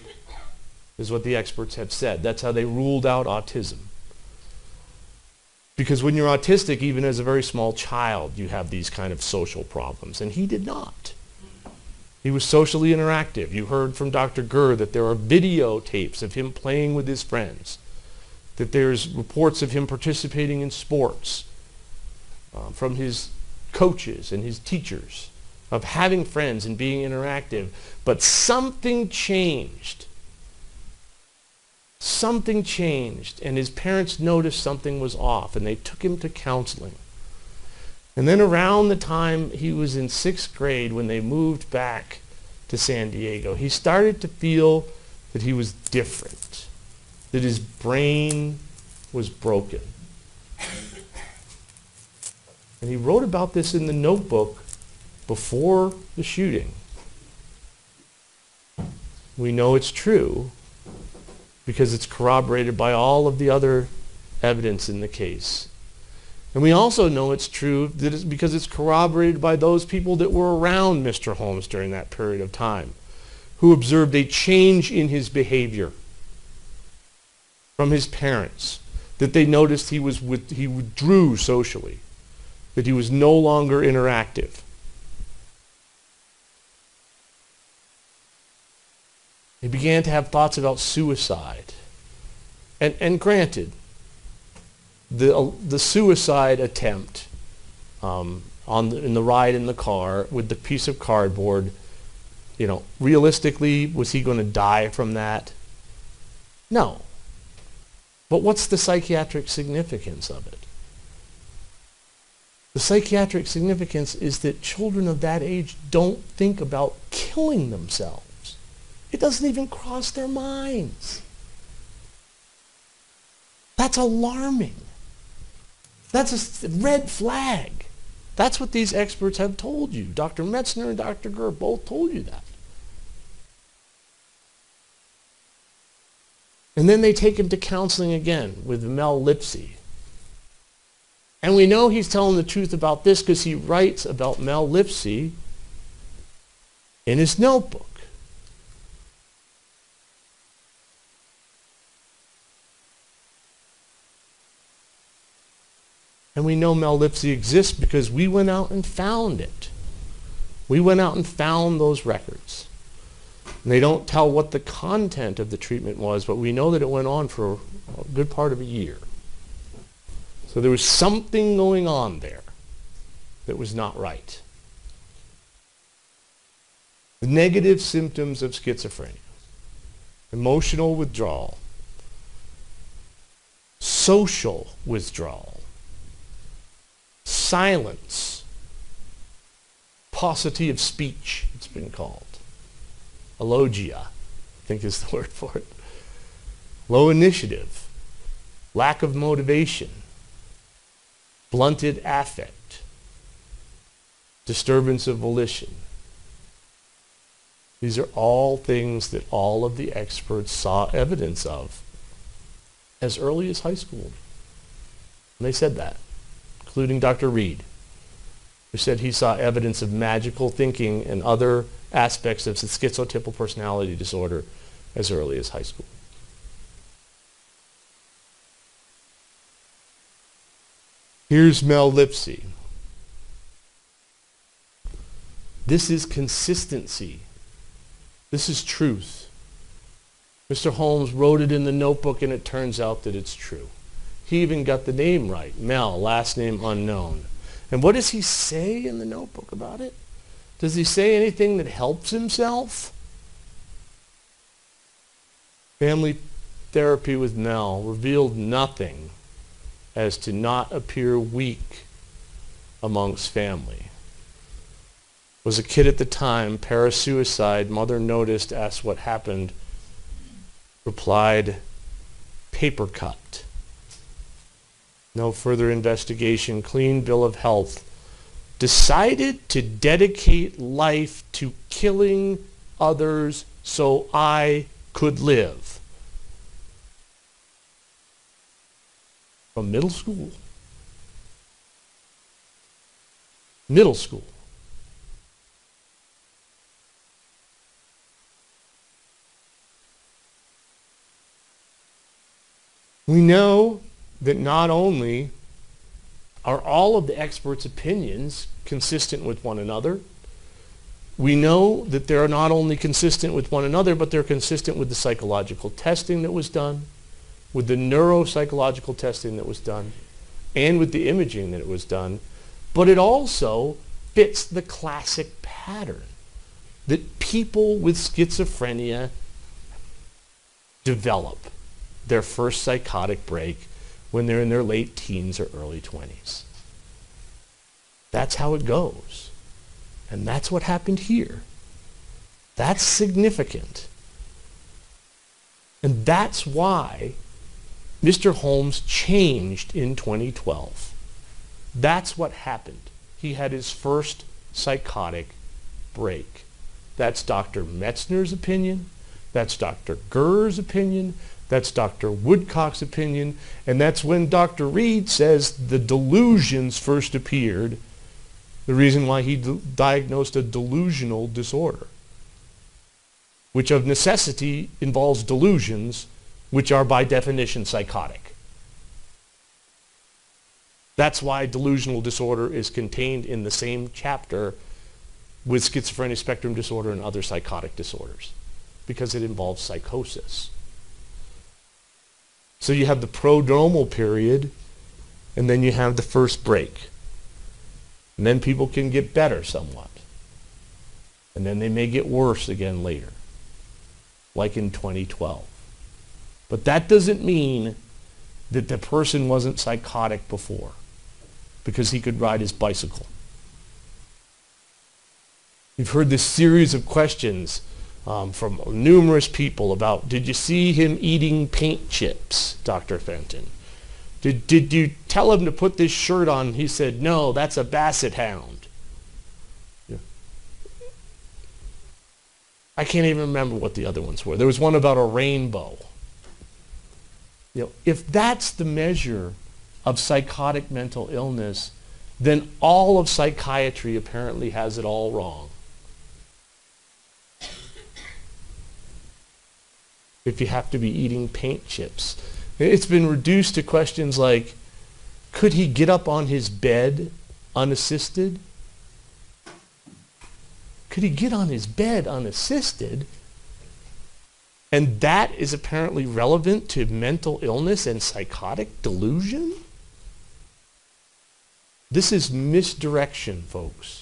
is what the experts have said. That's how they ruled out autism. Because when you're autistic, even as a very small child, you have these kind of social problems. And he did not. He was socially interactive. You heard from Dr. Gurr that there are videotapes of him playing with his friends, that there's reports of him participating in sports from his coaches and his teachers, of having friends and being interactive. But something changed. Something changed, and his parents noticed something was off, and they took him to counseling. And then around the time he was in 6th grade, when they moved back to San Diego, he started to feel that he was different, that his brain was broken. And he wrote about this in the notebook before the shooting. We know it's true because it's corroborated by all of the other evidence in the case. And we also know it's true that it's because it's corroborated by those people that were around Mr. Holmes during that period of time, who observed a change in his behavior from his parents, that they noticed he withdrew socially, that he was no longer interactive. He began to have thoughts about suicide. And granted, the suicide attempt in the ride in the car with the piece of cardboard, realistically, was he going to die from that? No. But what's the psychiatric significance of it? The psychiatric significance is that children of that age don't think about killing themselves. It doesn't even cross their minds. That's alarming. That's a red flag. That's what these experts have told you. Dr. Metzner and Dr. Gurr both told you that. And then they take him to counseling again with Mel Lipsy. And we know he's telling the truth about this because he writes about Mel Lipsy in his notebook. And we know Mel Lipsy exists because we went out and found it. We went out and found those records. And they don't tell what the content of the treatment was, but we know that it went on for a good part of a year. So there was something going on there that was not right. The negative symptoms of schizophrenia: emotional withdrawal, social withdrawal, silence, paucity of speech, it's been called. Alogia, I think is the word for it. Low initiative, lack of motivation, blunted affect, disturbance of volition. These are all things that all of the experts saw evidence of as early as high school. And they said that, including Dr. Reed, who said he saw evidence of magical thinking and other aspects of the schizotypal personality disorder as early as high school. Here's Mel Lipsy. This is consistency. This is truth. Mr. Holmes wrote it in the notebook, and it turns out that it's true. He even got the name right. Mel, last name unknown. And what does he say in the notebook about it? Does he say anything that helps himself? Family therapy with Mel revealed nothing as to not appear weak amongst family. Was a kid at the time, parasuicide, mother noticed, asked what happened, replied, paper cut. No further investigation, clean bill of health. Decided to dedicate life to killing others so I could live. From middle school. Middle school. We know that not only Are all of the experts' opinions consistent with one another? We know that they're not only consistent with one another, but they're consistent with the psychological testing that was done, with the neuropsychological testing that was done, and with the imaging that was done. But it also fits the classic pattern that people with schizophrenia develop their first psychotic break when they're in their late teens or early 20s. That's how it goes. And that's what happened here. That's significant. And that's why Mr. Holmes changed in 2012. That's what happened. He had his first psychotic break. That's Dr. Metzner's opinion. That's Dr. Gurr's opinion. That's Dr. Woodcock's opinion. And that's when Dr. Reed says the delusions first appeared, the reason why he diagnosed a delusional disorder, which of necessity involves delusions, which are by definition psychotic. That's why delusional disorder is contained in the same chapter with schizophrenia spectrum disorder and other psychotic disorders, because it involves psychosis. So you have the prodromal period, and then you have the first break. And then people can get better somewhat. And then they may get worse again later, like in 2012. But that doesn't mean that the person wasn't psychotic before, because he could ride his bicycle. You've heard this series of questions from numerous people about, did you see him eating paint chips, Dr. Fenton? Did you tell him to put this shirt on? He said, no, that's a basset hound. Yeah. I can't even remember what the other ones were. There was one about a rainbow. You know, if that's the measure of psychotic mental illness, then all of psychiatry apparently has it all wrong. If you have to be eating paint chips. It's been reduced to questions like, could he get up on his bed unassisted? Could he get on his bed unassisted? And that is apparently relevant to mental illness and psychotic delusion? This is misdirection, folks.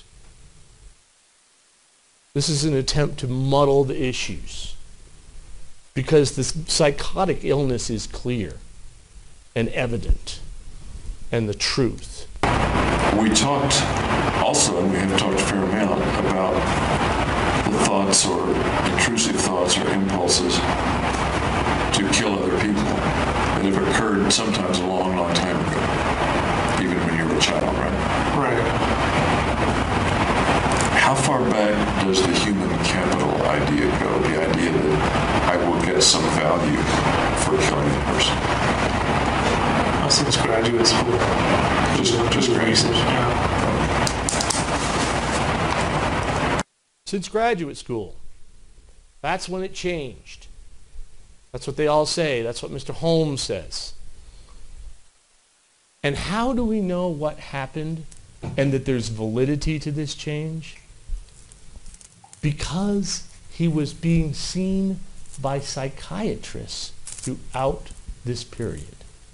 This is an attempt to muddle the issues, because the psychotic illness is clear and evident, and the truth. We talked also, and we have talked a fair amount, about the thoughts or intrusive thoughts or impulses to kill other people that have occurred sometimes a long, long time ago, even when you were a child, right? Right. How far back does the human capital idea go? The idea that I will get some value for killing a person. Since graduate school. Just graduate. Yeah. Since graduate school. That's when it changed. That's what they all say. That's what Mr. Holmes says. And how do we know what happened and that there's validity to this change? Because he was being seen by psychiatrists throughout this period.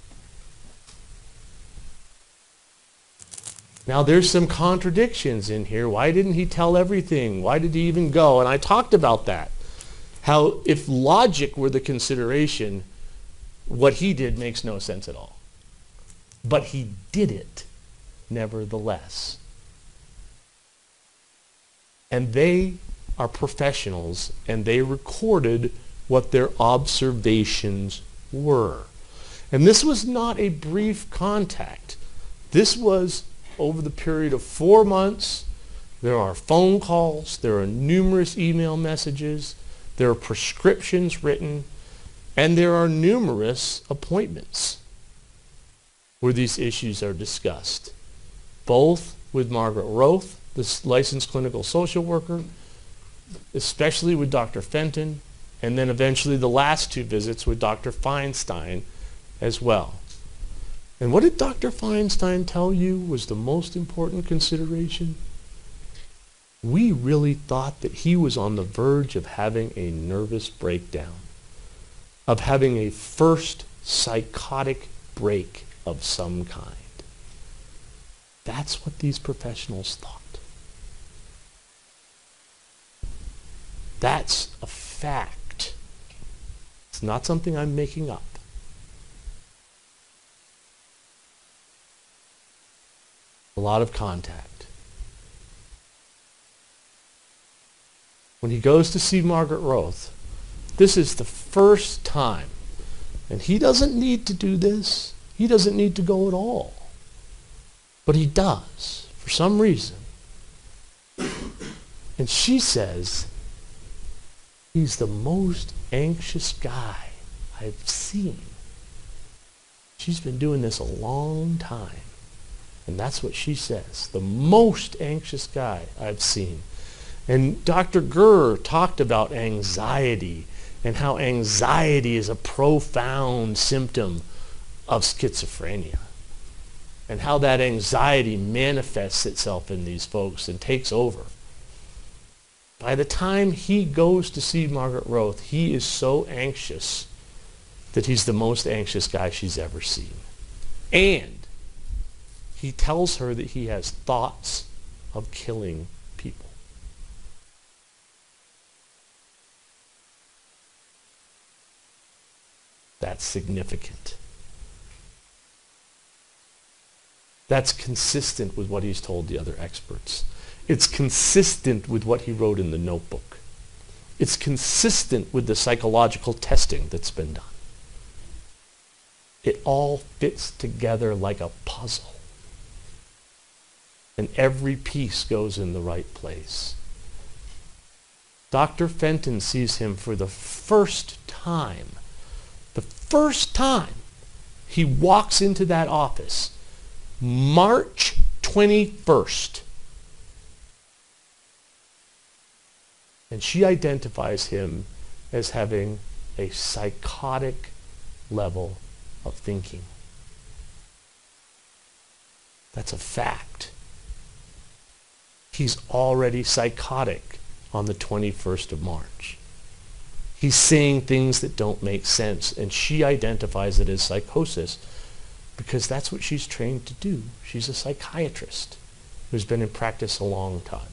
Now there's some contradictions in here. Why didn't he tell everything? Why did he even go? And I talked about that. How if logic were the consideration, what he did makes no sense at all. But he did it nevertheless. And they are professionals, and they recorded what their observations were. And this was not a brief contact. This was over the period of 4 months. There are phone calls, there are numerous email messages, there are prescriptions written, and there are numerous appointments where these issues are discussed, both with Margaret Roth, the licensed clinical social worker, especially with Dr. Fenton, and then eventually the last 2 visits with Dr. Feinstein as well. And what did Dr. Feinstein tell you was the most important consideration? We really thought that he was on the verge of having a nervous breakdown, of having a first psychotic break of some kind. That's what these professionals thought. That's a fact. It's not something I'm making up. A lot of contact. When he goes to see Margaret Roth, this is the first time, and he doesn't need to do this. He doesn't need to go at all. But he does, for some reason. And she says, he's the most anxious guy I've seen. She's been doing this a long time. And that's what she says, the most anxious guy I've seen. And Dr. Gurr talked about anxiety and how anxiety is a profound symptom of schizophrenia. And how that anxiety manifests itself in these folks and takes over. By the time he goes to see Margaret Roth, he is so anxious that he's the most anxious guy she's ever seen. And he tells her that he has thoughts of killing people. That's significant. That's consistent with what he's told the other experts. It's consistent with what he wrote in the notebook. It's consistent with the psychological testing that's been done. It all fits together like a puzzle. And every piece goes in the right place. Dr. Fenton sees him for the first time. The first time he walks into that office, March 21st. And she identifies him as having a psychotic level of thinking. That's a fact. He's already psychotic on the 21st of March. He's saying things that don't make sense, and she identifies it as psychosis because that's what she's trained to do. She's a psychiatrist who's been in practice a long time.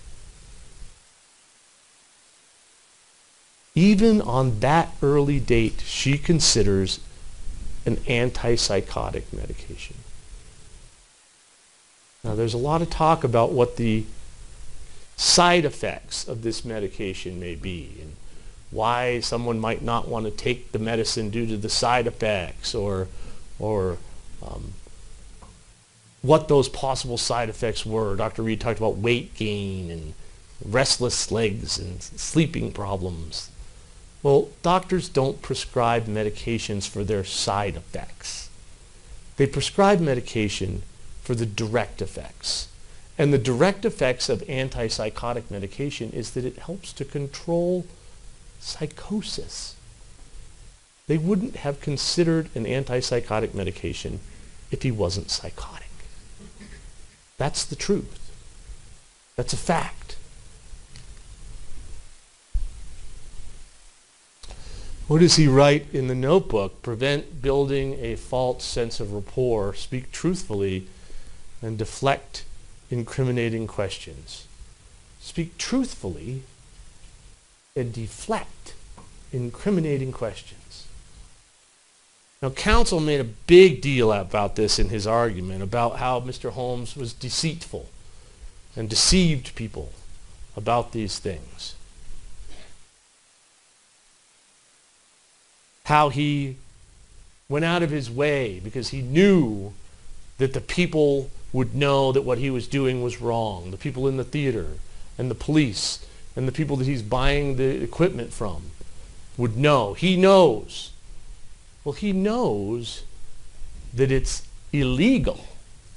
Even on that early date, she considers an antipsychotic medication. Now, there's a lot of talk about what the side effects of this medication may be and why someone might not want to take the medicine due to the side effects or what those possible side effects were. Dr. Reed talked about weight gain and restless legs and sleeping problems. Well, doctors don't prescribe medications for their side effects. They prescribe medication for the direct effects. And the direct effects of antipsychotic medication is that it helps to control psychosis. They wouldn't have considered an antipsychotic medication if he wasn't psychotic. That's the truth. That's a fact. What does he write in the notebook? Prevent building a false sense of rapport, speak truthfully, and deflect incriminating questions. Speak truthfully and deflect incriminating questions. Now, counsel made a big deal about this in his argument, about how Mr. Holmes was deceitful and deceived people about these things. How he went out of his way because he knew that the people would know that what he was doing was wrong. The people in the theater and the police and the people that he's buying the equipment from would know. He knows. Well, he knows that it's illegal.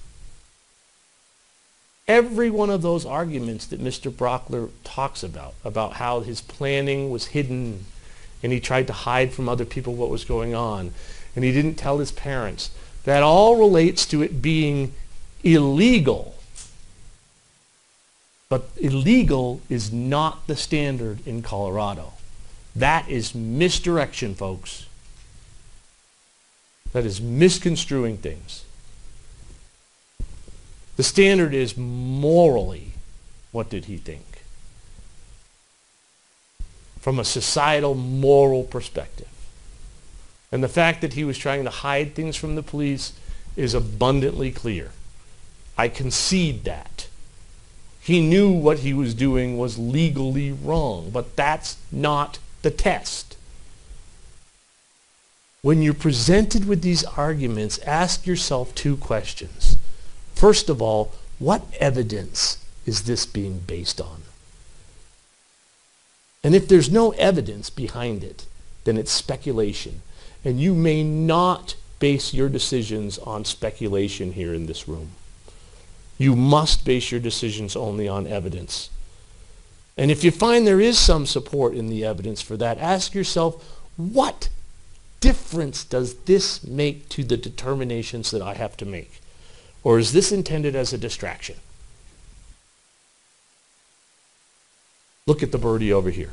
Every one of those arguments that Mr. Brockler talks about how his planning was hidden and he tried to hide from other people what was going on, and he didn't tell his parents. That all relates to it being illegal. But illegal is not the standard in Colorado. That is misdirection, folks. That is misconstruing things. The standard is morally, what did he think? From a societal moral perspective. And the fact that he was trying to hide things from the police is abundantly clear. I concede that. He knew what he was doing was legally wrong, but that's not the test. When you're presented with these arguments, ask yourself two questions. First of all, what evidence is this being based on? And if there's no evidence behind it, then it's speculation. And you may not base your decisions on speculation here in this room. You must base your decisions only on evidence. And if you find there is some support in the evidence for that, ask yourself, what difference does this make to the determinations that I have to make? Or is this intended as a distraction? Look at the birdie over here.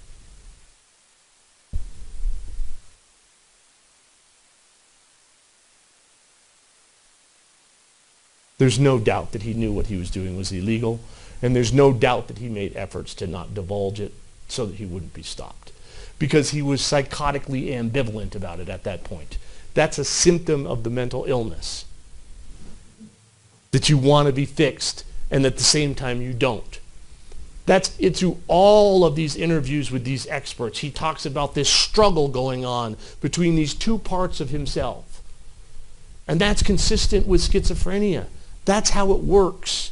There's no doubt that he knew what he was doing was illegal, and there's no doubt that he made efforts to not divulge it so that he wouldn't be stopped, because he was psychotically ambivalent about it at that point. That's a symptom of the mental illness, that you want to be fixed, and at the same time you don't. That's it. Through all of these interviews with these experts, he talks about this struggle going on between these two parts of himself. And that's consistent with schizophrenia. That's how it works.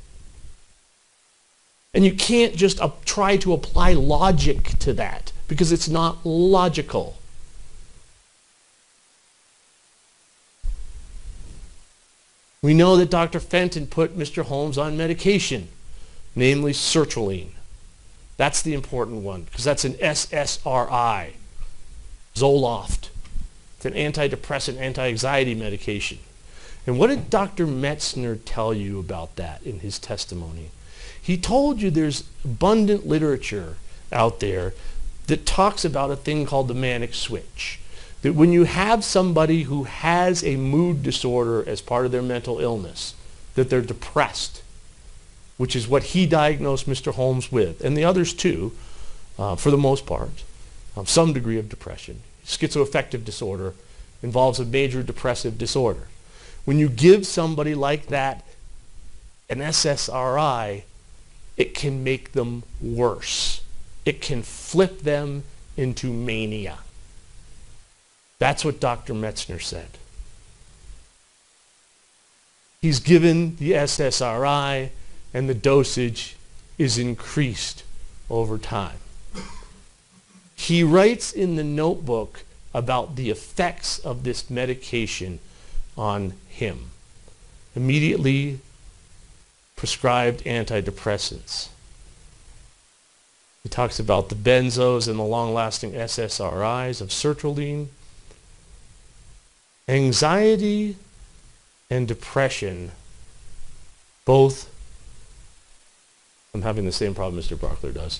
And you can't just try to apply logic to that, because it's not logical. We know that Dr. Fenton put Mr. Holmes on medication, namely sertraline. That's the important one, because that's an SSRI, Zoloft. It's an antidepressant, anti-anxiety medication. And what did Dr. Metzner tell you about that in his testimony? He told you there's abundant literature out there that talks about a thing called the manic switch. That when you have somebody who has a mood disorder as part of their mental illness, that they're depressed, which is what he diagnosed Mr. Holmes with, and the others too, for the most part, some degree of depression. Schizoaffective disorder involves a major depressive disorder. When you give somebody like that an SSRI, it can make them worse. It can flip them into mania. That's what Dr. Metzner said. He's given the SSRI, and the dosage is increased over time. He writes in the notebook about the effects of this medication on him. Immediately prescribed antidepressants. He talks about the benzos and the long-lasting SSRIs of sertraline. Anxiety and depression, both, I'm having the same problem Mr. Barkler does.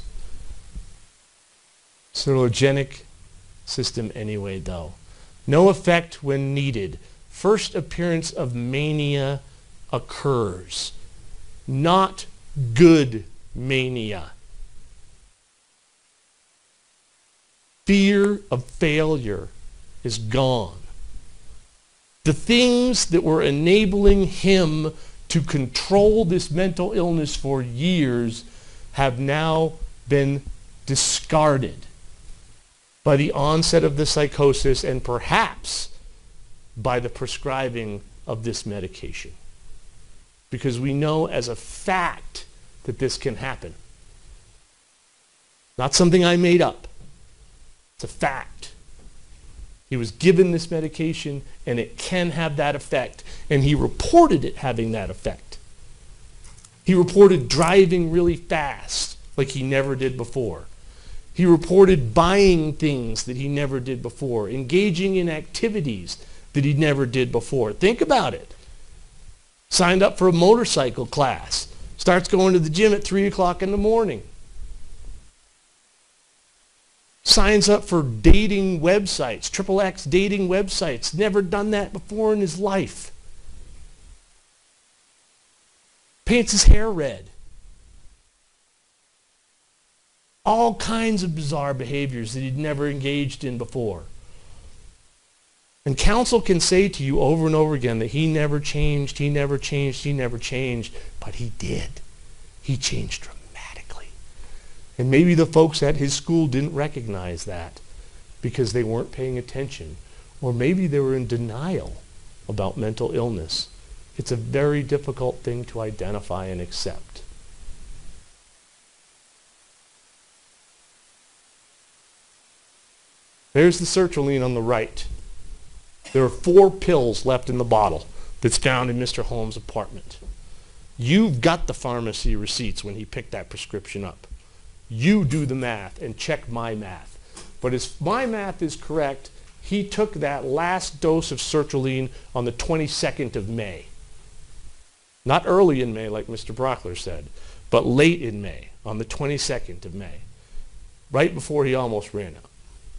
Serologenic system anyway, though. No effect when needed. First appearance of mania occurs. Not good mania. Fear of failure is gone. The things that were enabling him to control this mental illness for years have now been discarded by the onset of the psychosis, and perhaps by the prescribing of this medication. Because we know as a fact that this can happen. Not something I made up. It's a fact. He was given this medication, and it can have that effect, and he reported it having that effect. He reported driving really fast like he never did before. He reported buying things that he never did before, engaging in activities that he never did before. Think about it. Signed up for a motorcycle class. Starts going to the gym at 3 o'clock in the morning. Signs up for dating websites, XXX dating websites. Never done that before in his life. Paints his hair red. All kinds of bizarre behaviors that he'd never engaged in before. And counsel can say to you over and over again that he never changed, he never changed, he never changed. But he did. He changed dramatically. And maybe the folks at his school didn't recognize that because they weren't paying attention. Or maybe they were in denial about mental illness. It's a very difficult thing to identify and accept. There's the sertraline on the right. There are 4 pills left in the bottle that's found in Mr. Holmes' apartment. You've got the pharmacy receipts when he picked that prescription up. You do the math and check my math. But if my math is correct, he took that last dose of sertraline on the 22nd of May. Not early in May like Mr. Brockler said, but late in May, on the 22nd of May, right before he almost ran out.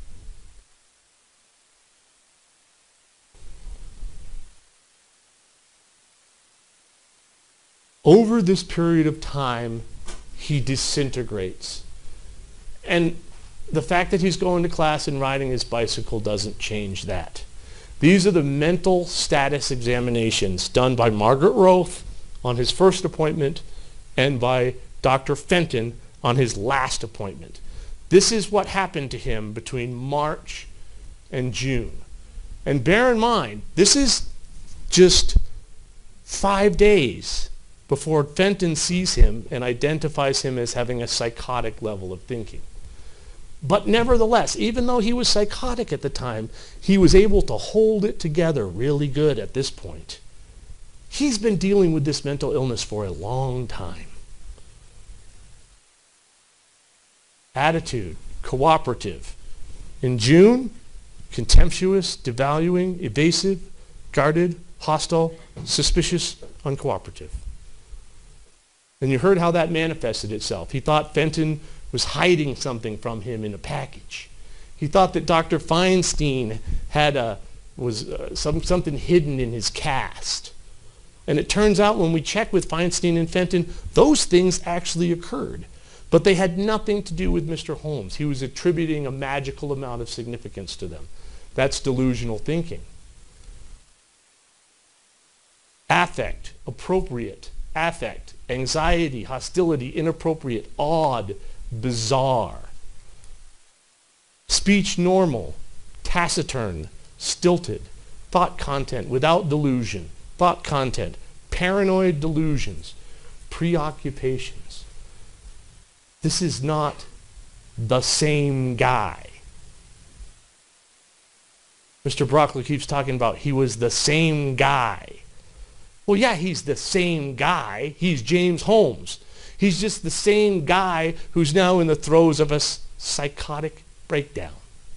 Over this period of time, he disintegrates. And the fact that he's going to class and riding his bicycle doesn't change that. These are the mental status examinations done by Margaret Roth on his first appointment and by Dr. Fenton on his last appointment. This is what happened to him between March and June. And bear in mind, this is just 5 days before Fenton sees him and identifies him as having a psychotic level of thinking. But nevertheless, even though he was psychotic at the time, he was able to hold it together really good at this point. He's been dealing with this mental illness for a long time. Attitude, cooperative. In June, contemptuous, devaluing, evasive, guarded, hostile, suspicious, uncooperative. And you heard how that manifested itself. He thought Fenton was hiding something from him in a package. He thought that Dr. Feinstein had something hidden in his cast. And it turns out when we check with Feinstein and Fenton, those things actually occurred. But they had nothing to do with Mr. Holmes. He was attributing a magical amount of significance to them. That's delusional thinking. Affect, appropriate. Affect, anxiety, hostility, inappropriate, odd, bizarre. Speech normal, taciturn, stilted. Thought content without delusion. Thought content, paranoid delusions, preoccupations. This is not the same guy. Mr. Brockler keeps talking about he was the same guy. Well, yeah, he's the same guy. He's James Holmes. He's just the same guy who's now in the throes of a psychotic breakdown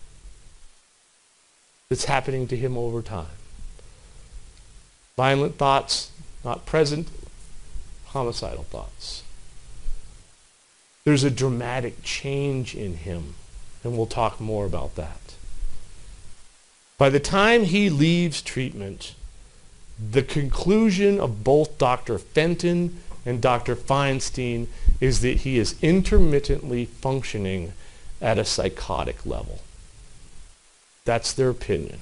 that's happening to him over time. Violent thoughts, not present, homicidal thoughts. There's a dramatic change in him, and we'll talk more about that. By the time he leaves treatment, the conclusion of both Dr. Fenton and Dr. Feinstein is that he is intermittently functioning at a psychotic level. That's their opinion.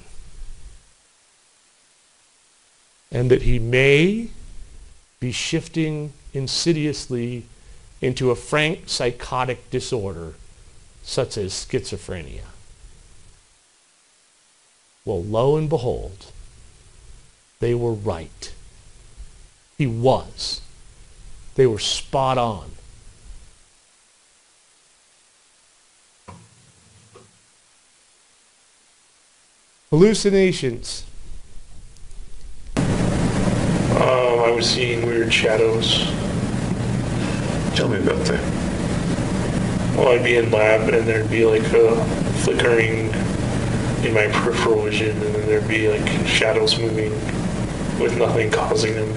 And that he may be shifting insidiously into a frank psychotic disorder such as schizophrenia. Well, lo and behold, they were right. He was. They were spot on. Hallucinations. I was seeing weird shadows. Tell me about that. Well, I'd be in lab and there'd be like a flickering in my peripheral vision, and then there'd be like shadows moving with nothing causing them.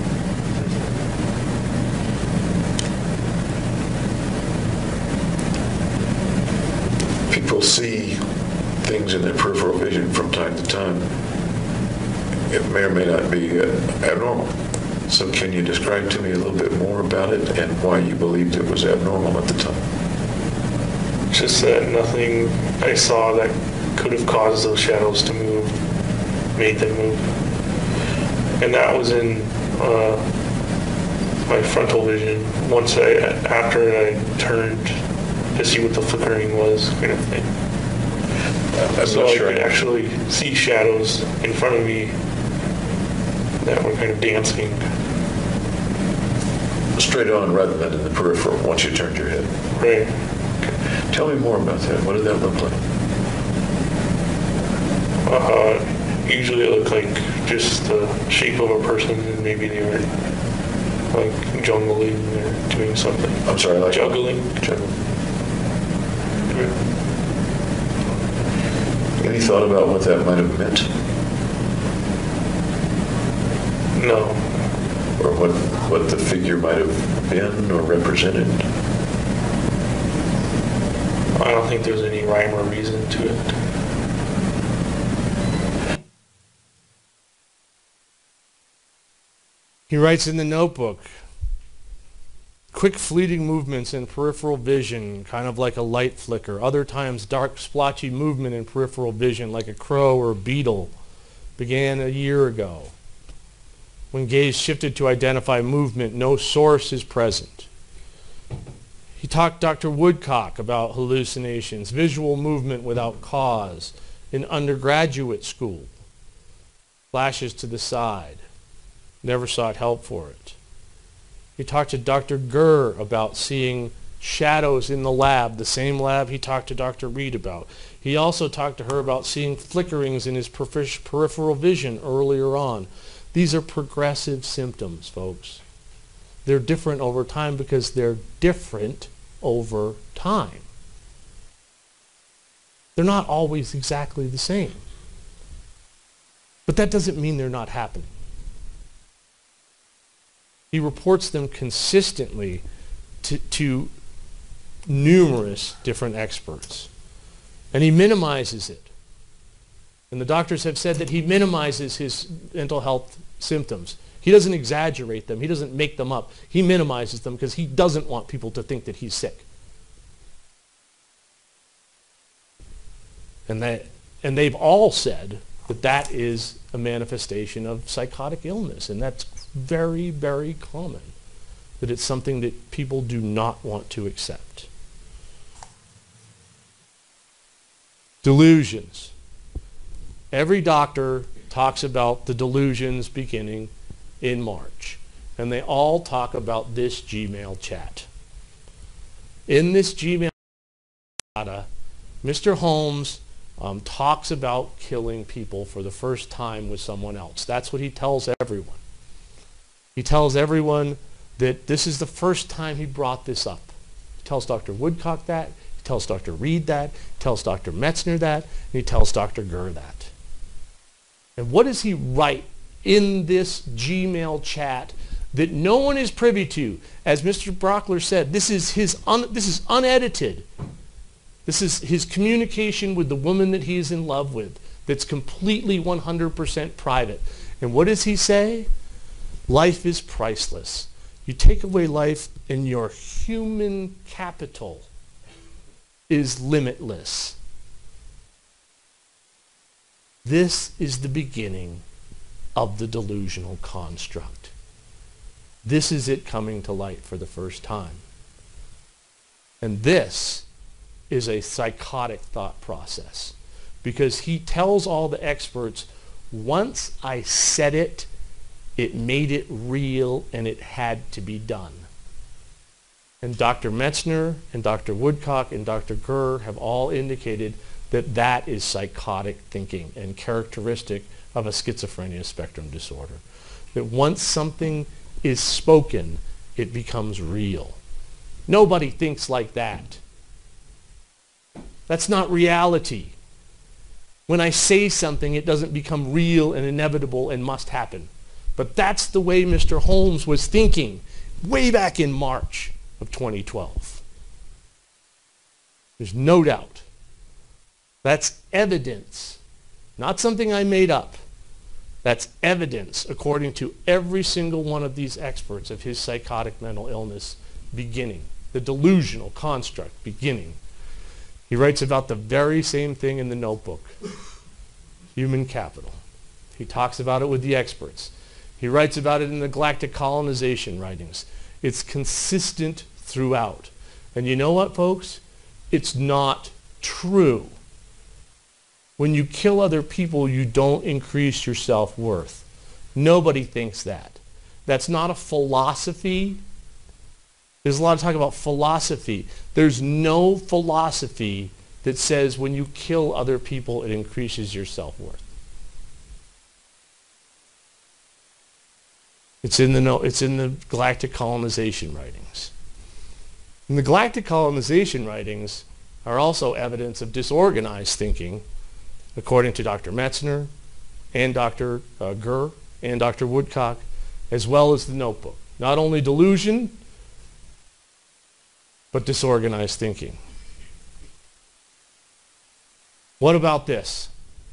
People see things in their peripheral vision from time to time. It may or may not be abnormal. So can you describe to me a little bit more about it and why you believed it was abnormal at the time? Just that nothing I saw that could have caused those shadows to move made them move. And that was in my frontal vision after I turned to see what the flickering was, kind of thing. I'm So not I sure. could actually see shadows in front of me that were kind of dancing. Straight on rather than in the peripheral once you turned your head. Right. Tell me more about that. What did that look like? Usually it looked like just the shape of a person, and maybe they were like jungling or doing something. I'm sorry, like Juggling. Any thought about what that might have meant? No. Or what the figure might have been or represented? I don't think there's any rhyme or reason to it. He writes in the notebook, quick fleeting movements in peripheral vision, kind of like a light flicker. Other times dark splotchy movement in peripheral vision like a crow or a beetle began a year ago. When gaze shifted to identify movement, no source is present. He talked to Dr. Woodcock about hallucinations, visual movement without cause in undergraduate school. Flashes to the side. Never sought help for it. He talked to Dr. Gurr about seeing shadows in the lab, the same lab he talked to Dr. Reed about. He also talked to her about seeing flickerings in his peripheral vision earlier on. These are progressive symptoms, folks. They're different over time because they're different over time. They're not always exactly the same. But that doesn't mean they're not happening. He reports them consistently to numerous different experts. And he minimizes it. And the doctors have said that he minimizes his mental health symptoms. He doesn't exaggerate them. He doesn't make them up. He minimizes them because he doesn't want people to think that he's sick. And they've all said that that is a manifestation of psychotic illness. And that's very, very common. That it's something that people do not want to accept. Delusions. Every doctor talks about the delusions beginning in March. And they all talk about this Gmail chat. In this Gmail chat, Mr. Holmes talks about killing people for the first time with someone else. That's what he tells everyone. He tells everyone that this is the first time he brought this up. He tells Dr. Woodcock that. He tells Dr. Reed that. He tells Dr. Metzner that. And he tells Dr. Gurr that. And what does he write in this Gmail chat that no one is privy to? As Mr. Brockler said, this is unedited. This is his communication with the woman that he is in love with that's completely 100% private. And what does he say? Life is priceless. You take away life and your human capital is limitless. This is the beginning of the delusional construct. This is it coming to light for the first time. And this is a psychotic thought process because he tells all the experts, once I said it, it made it real and it had to be done. And Dr. Metzner and Dr. Woodcock and Dr. Gurr have all indicated that that is psychotic thinking and characteristic of a schizophrenia spectrum disorder. That once something is spoken, it becomes real. Nobody thinks like that. That's not reality. When I say something, it doesn't become real and inevitable and must happen. But that's the way Mr. Holmes was thinking way back in March of 2012. There's no doubt. That's evidence, not something I made up. That's evidence, according to every single one of these experts, of his psychotic mental illness beginning, the delusional construct beginning. He writes about the very same thing in the notebook, human capital. He talks about it with the experts. He writes about it in the galactic colonization writings. It's consistent throughout. And you know what, folks? It's not true. When you kill other people, you don't increase your self-worth. Nobody thinks that. That's not a philosophy. There's a lot of talk about philosophy. There's no philosophy that says when you kill other people, it increases your self-worth. It's in the galactic colonization writings. And the galactic colonization writings are also evidence of disorganized thinking, according to Dr. Metzner and Dr. Gurr and Dr. Woodcock, as well as the notebook. Not only delusion, but disorganized thinking. What about this?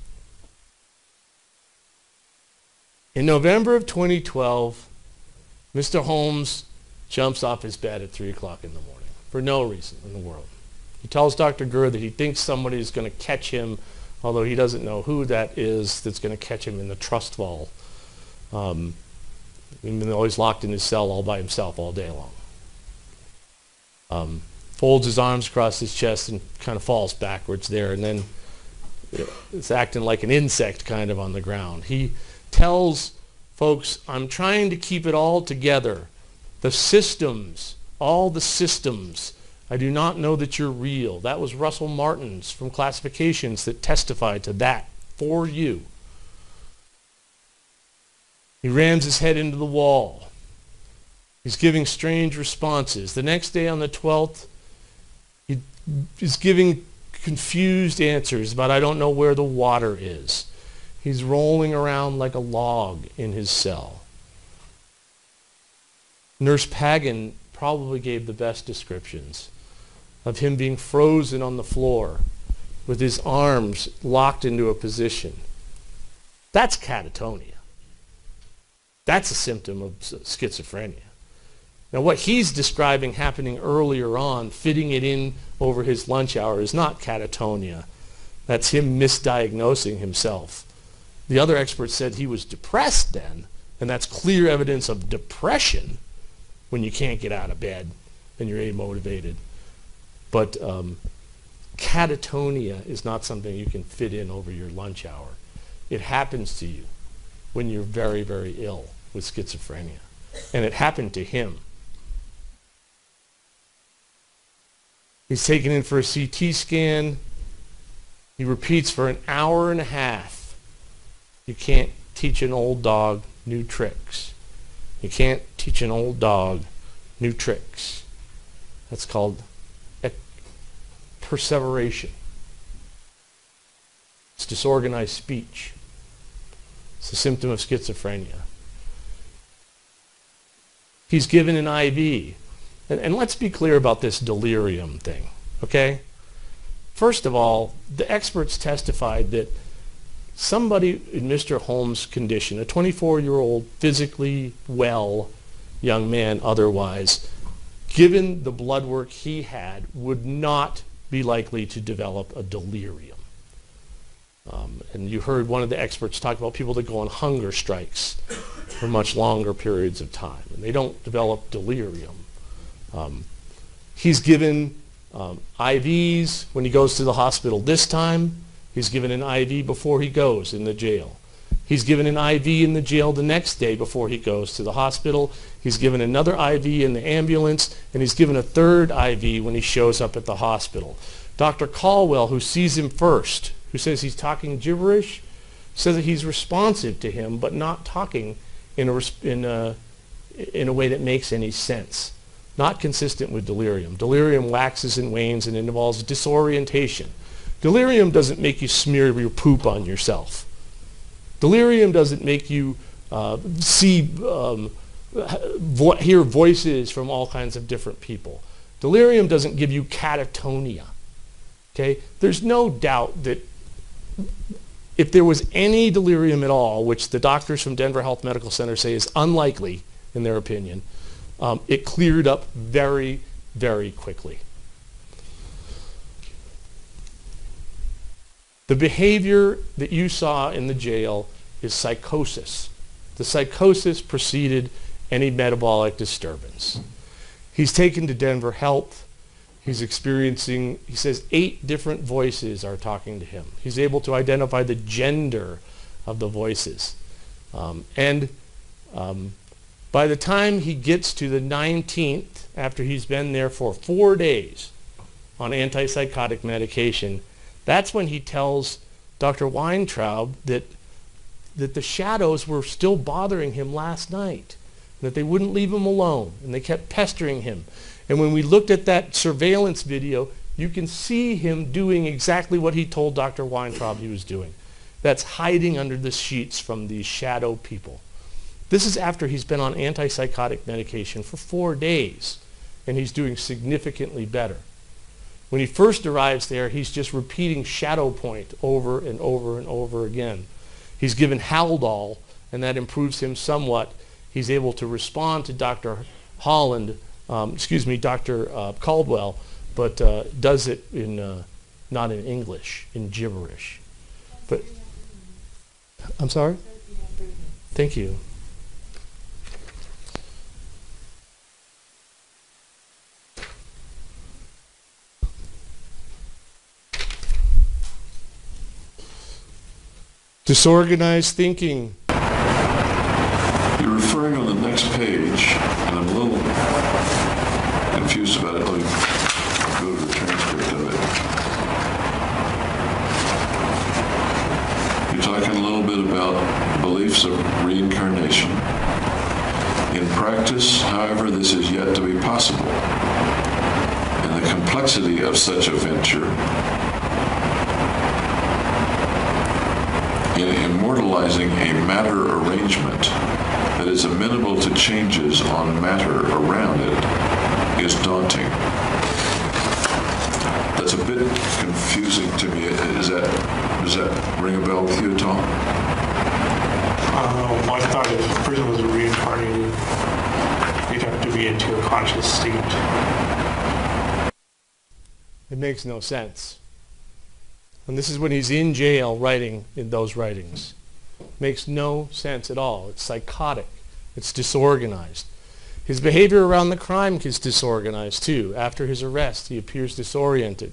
In November of 2012, Mr. Holmes jumps off his bed at 3 o'clock in the morning for no reason in the world. He tells Dr. Gurr that he thinks somebody is going to catch him, although he doesn't know who that is that's going to catch him in the trust fall. Even though he's locked in his cell all by himself all day long. Folds his arms across his chest and kind of falls backwards there, and then it's acting like an insect kind of on the ground. He tells folks, I'm trying to keep it all together. The systems, all the systems. I do not know that you're real. That was Russell Martins from Classifications that testified to that for you. He rams his head into the wall. He's giving strange responses. The next day on the 12th, he is giving confused answers about I don't know where the water is. He's rolling around like a log in his cell. Nurse Pagan probably gave the best descriptions of him being frozen on the floor with his arms locked into a position. That's catatonia. That's a symptom of schizophrenia. Now what he's describing happening earlier on, fitting it in over his lunch hour, is not catatonia. That's him misdiagnosing himself. The other experts said he was depressed then, and that's clear evidence of depression when you can't get out of bed and you're amotivated. But catatonia is not something you can fit in over your lunch hour. It happens to you when you're very, very ill with schizophrenia. And it happened to him. He's taken in for a CT scan. He repeats for an hour and a half. You can't teach an old dog new tricks. You can't teach an old dog new tricks. That's called perseveration. It's disorganized speech. It's a symptom of schizophrenia. He's given an IV. And let's be clear about this delirium thing, okay? First of all, the experts testified that somebody in Mr. Holmes' condition, a 24-year-old physically well young man otherwise, given the blood work he had, would not be likely to develop a delirium. And you heard one of the experts talk about people that go on hunger strikes for much longer periods of time, and they don't develop delirium. He's given IVs when he goes to the hospital this time. He's given an IV before he goes in the jail. He's given an IV in the jail the next day before he goes to the hospital. He's given another IV in the ambulance, and he's given a third IV when he shows up at the hospital. Dr. Caldwell, who sees him first, who says he's talking gibberish, says that he's responsive to him, but not talking in a way that makes any sense. Not consistent with delirium. Delirium waxes and wanes and it involves disorientation. Delirium doesn't make you smear your poop on yourself. Delirium doesn't make you hear voices from all kinds of different people. Delirium doesn't give you catatonia. Okay? There's no doubt that if there was any delirium at all, which the doctors from Denver Health Medical Center say is unlikely in their opinion, it cleared up very, very quickly. The behavior that you saw in the jail is psychosis. The psychosis preceded any metabolic disturbance. He's taken to Denver Health. He's experiencing, he says, 8 different voices are talking to him. He's able to identify the gender of the voices. By the time he gets to the 19th, after he's been there for 4 days on antipsychotic medication, that's when he tells Dr. Weintraub that the shadows were still bothering him last night, that they wouldn't leave him alone, and they kept pestering him. And when we looked at that surveillance video, you can see him doing exactly what he told Dr. Weintraub he was doing. That's hiding under the sheets from these shadow people. This is after he's been on antipsychotic medication for 4 days, and he's doing significantly better. When he first arrives there, he's just repeating shadow point over and over and over again. He's given Haldol, and that improves him somewhat. He's able to respond to Dr. Caldwell, but does it in not in English, in gibberish. But I'm sorry? Thank you. Disorganized thinking. You're referring on the next page, and I'm a little confused about it. Let me go to the transcript of it. You're talking a little bit about beliefs of reincarnation. In practice, however, this is yet to be possible. And the complexity of such a venture in immortalizing a matter arrangement that is amenable to changes on matter around it is daunting. That's a bit confusing to me. Does that ring a bell with you at all? I thought if a person was reincarnated, you'd have to be into a conscious state. It makes no sense. And this is when he's in jail writing in those writings. Makes no sense at all. It's psychotic. It's disorganized. His behavior around the crime is disorganized too. After his arrest, he appears disoriented.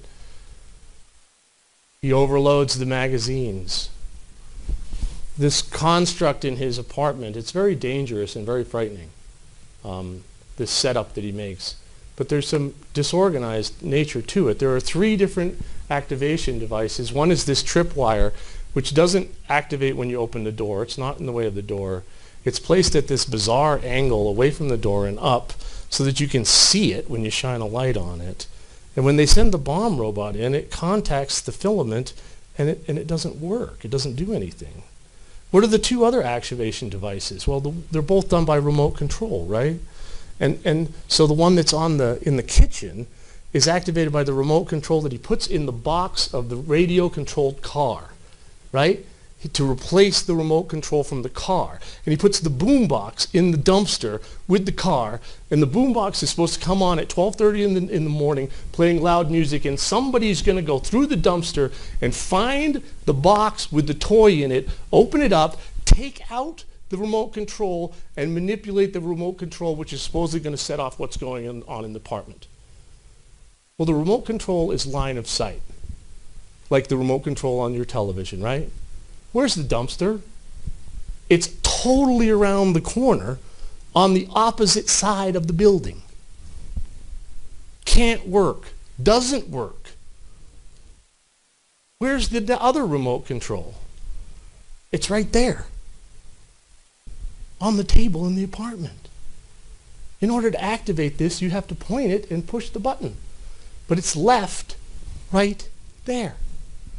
He overloads the magazines. This construct in his apartment, it's very dangerous and very frightening, this setup that he makes. But there's some disorganized nature to it. There are 3 different activation devices. One is this tripwire, which doesn't activate when you open the door. It's not in the way of the door. It's placed at this bizarre angle away from the door and up so that you can see it when you shine a light on it. And when they send the bomb robot in, it contacts the filament and it doesn't work. It doesn't do anything. What are the 2 other activation devices? Well, they're both done by remote control, right? And so the one that's in the kitchen is activated by the remote control that he puts in the box of the radio-controlled car, right? To replace the remote control from the car. And he puts the boom box in the dumpster with the car, and the boom box is supposed to come on at 12:30 in the morning playing loud music, and somebody's going to go through the dumpster and find the box with the toy in it, open it up, take out the remote control, and manipulate the remote control, which is supposedly going to set off what's going on in the apartment. Well, the remote control is line of sight, like the remote control on your television, right? Where's the dumpster? It's totally around the corner on the opposite side of the building. Can't work. Doesn't work. Where's the other remote control? It's right there on the table in the apartment. In order to activate this, you have to point it and push the button. But it's left right there.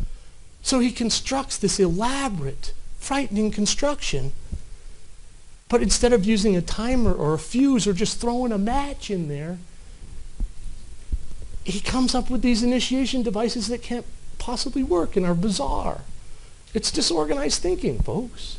So he constructs this elaborate, frightening construction, but instead of using a timer or a fuse or just throwing a match in there, he comes up with these initiation devices that can't possibly work and are bizarre. It's disorganized thinking, folks.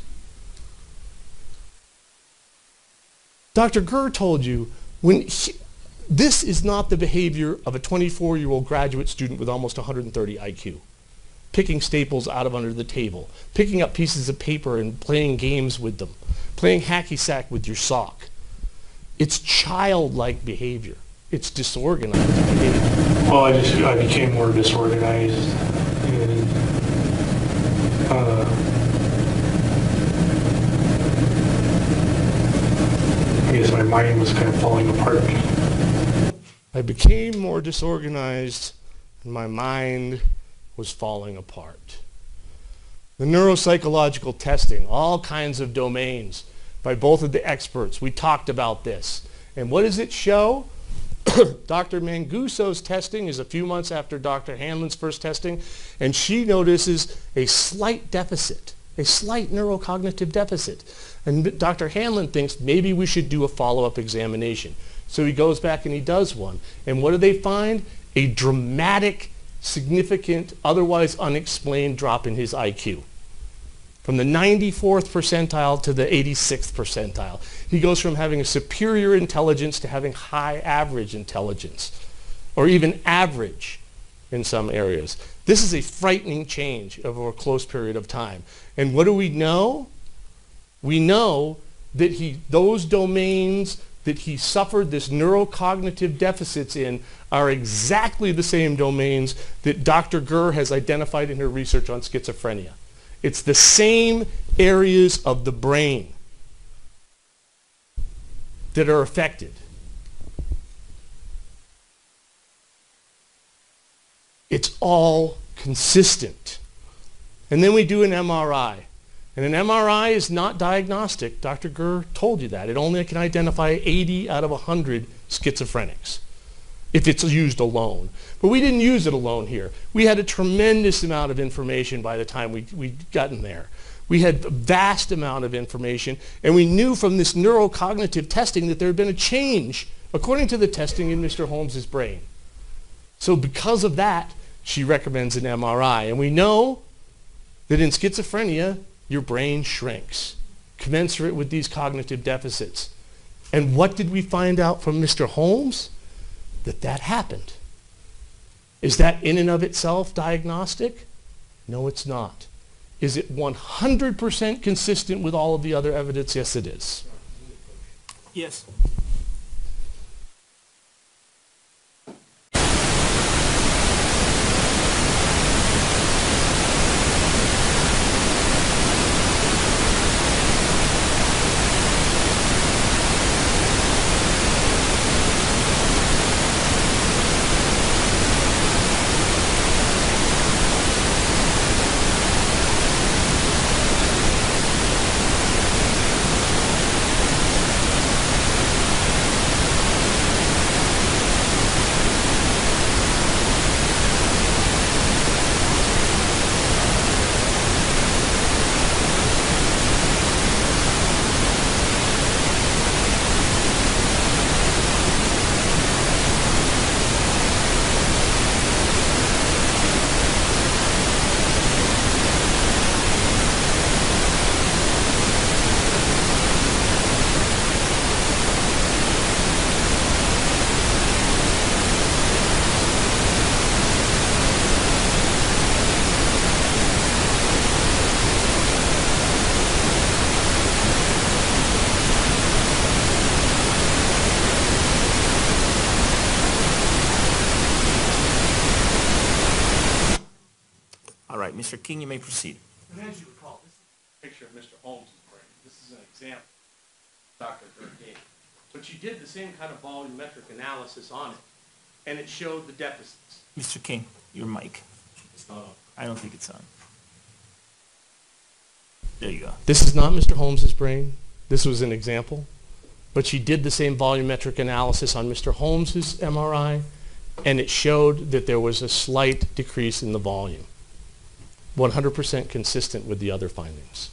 Dr. Gurr told you, this is not the behavior of a 24-year-old graduate student with almost 130 IQ. Picking staples out of under the table, picking up pieces of paper and playing games with them, playing hacky sack with your sock. It's childlike behavior. It's disorganized behavior. Well, I became more disorganized, and I guess my mind was kind of falling apart. I became more disorganized, and my mind was falling apart. The neuropsychological testing, all kinds of domains by both of the experts. We talked about this. And what does it show? Dr. Manguso's testing is a few months after Dr. Hanlon's first testing, and she notices a slight deficit, a slight neurocognitive deficit. And Dr. Hanlon thinks maybe we should do a follow-up examination. So he goes back and he does one. And what do they find? A dramatic, significant, otherwise unexplained drop in his IQ. From the 94th percentile to the 86th percentile. He goes from having a superior intelligence to having high average intelligence, or even average in some areas. This is a frightening change over a close period of time. And what do we know? We know that those domains that he suffered this neurocognitive deficits in are exactly the same domains that Dr. Gurr has identified in her research on schizophrenia. It's the same areas of the brain that are affected. It's all consistent. And then we do an MRI. And an MRI is not diagnostic. Dr. Gurr told you that. It only can identify 80 out of 100 schizophrenics if it's used alone. But we didn't use it alone here. We had a tremendous amount of information by the time we'd gotten there. We had a vast amount of information, and we knew from this neurocognitive testing that there had been a change, according to the testing, in Mr. Holmes's brain. So because of that, she recommends an MRI. And we know that in schizophrenia, your brain shrinks, commensurate with these cognitive deficits. And what did we find out from Mr. Holmes? That happened. Is that in and of itself diagnostic? No, it's not. Is it 100% consistent with all of the other evidence? Yes, it is. Yes. All right, Mr. King, you may proceed. And as you recall, this is a picture of Mr. Holmes' brain. This is an example Dr. Gurr gave. But you did the same kind of volumetric analysis on it, and it showed the deficits. Mr. King, your mic. It's not on. I don't think it's on. There you go. This is not Mr. Holmes' brain. This was an example. But she did the same volumetric analysis on Mr. Holmes' MRI, and it showed that there was a slight decrease in the volume. 100% consistent with the other findings.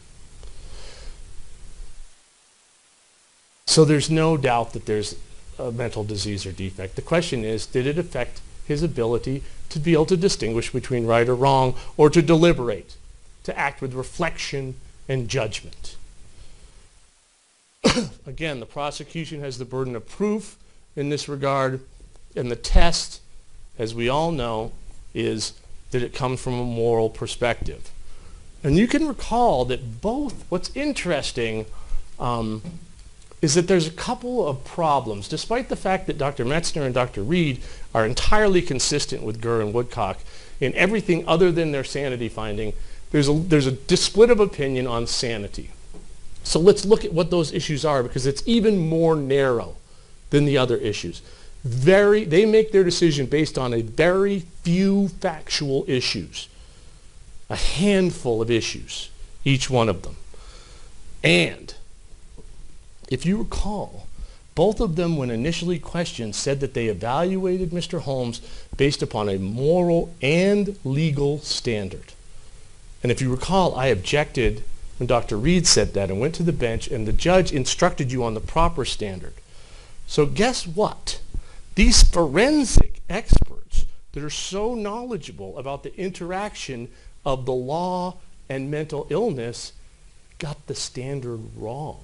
So there's no doubt that there's a mental disease or defect. The question is, did it affect his ability to be able to distinguish between right or wrong, or to deliberate, to act with reflection and judgment? Again, the prosecution has the burden of proof in this regard, and the test, as we all know, is that it comes from a moral perspective. And you can recall that both, what's interesting is that there's a couple of problems. Despite the fact that Dr. Metzner and Dr. Reed are entirely consistent with Gurr and Woodcock in everything other than their sanity finding, there's a split of opinion on sanity. So let's look at what those issues are, because it's even more narrow than the other issues. They make their decision based on a very few factual issues, a handful of issues, each one of them. And if you recall, both of them, when initially questioned, said that they evaluated Mr. Holmes based upon a moral and legal standard. And if you recall, I objected when Dr. Reed said that and went to the bench, and the judge instructed you on the proper standard. So guess what? These forensic experts that are so knowledgeable about the interaction of the law and mental illness got the standard wrong.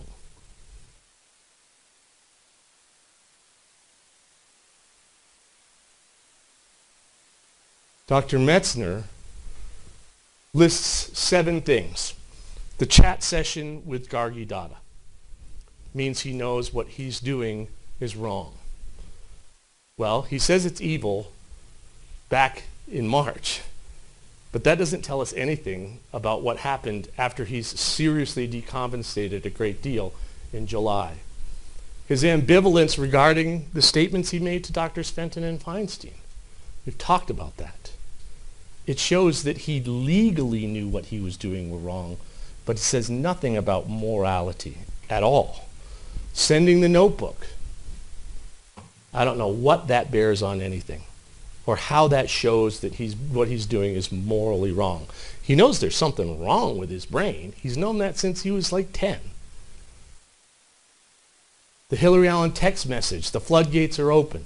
Dr. Metzner lists 7 things. The chat session with Gargi Dada means he knows what he's doing is wrong. Well, he says it's evil back in March, but that doesn't tell us anything about what happened after he's seriously decompensated a great deal in July. His ambivalence regarding the statements he made to Drs. Fenton and Feinstein. We've talked about that. It shows that he legally knew what he was doing were wrong, but it says nothing about morality at all. Sending the notebook. I don't know what that bears on anything, or how that shows that what he's doing is morally wrong. He knows there's something wrong with his brain. He's known that since he was like 10. The Hillary Allen text message, the floodgates are open.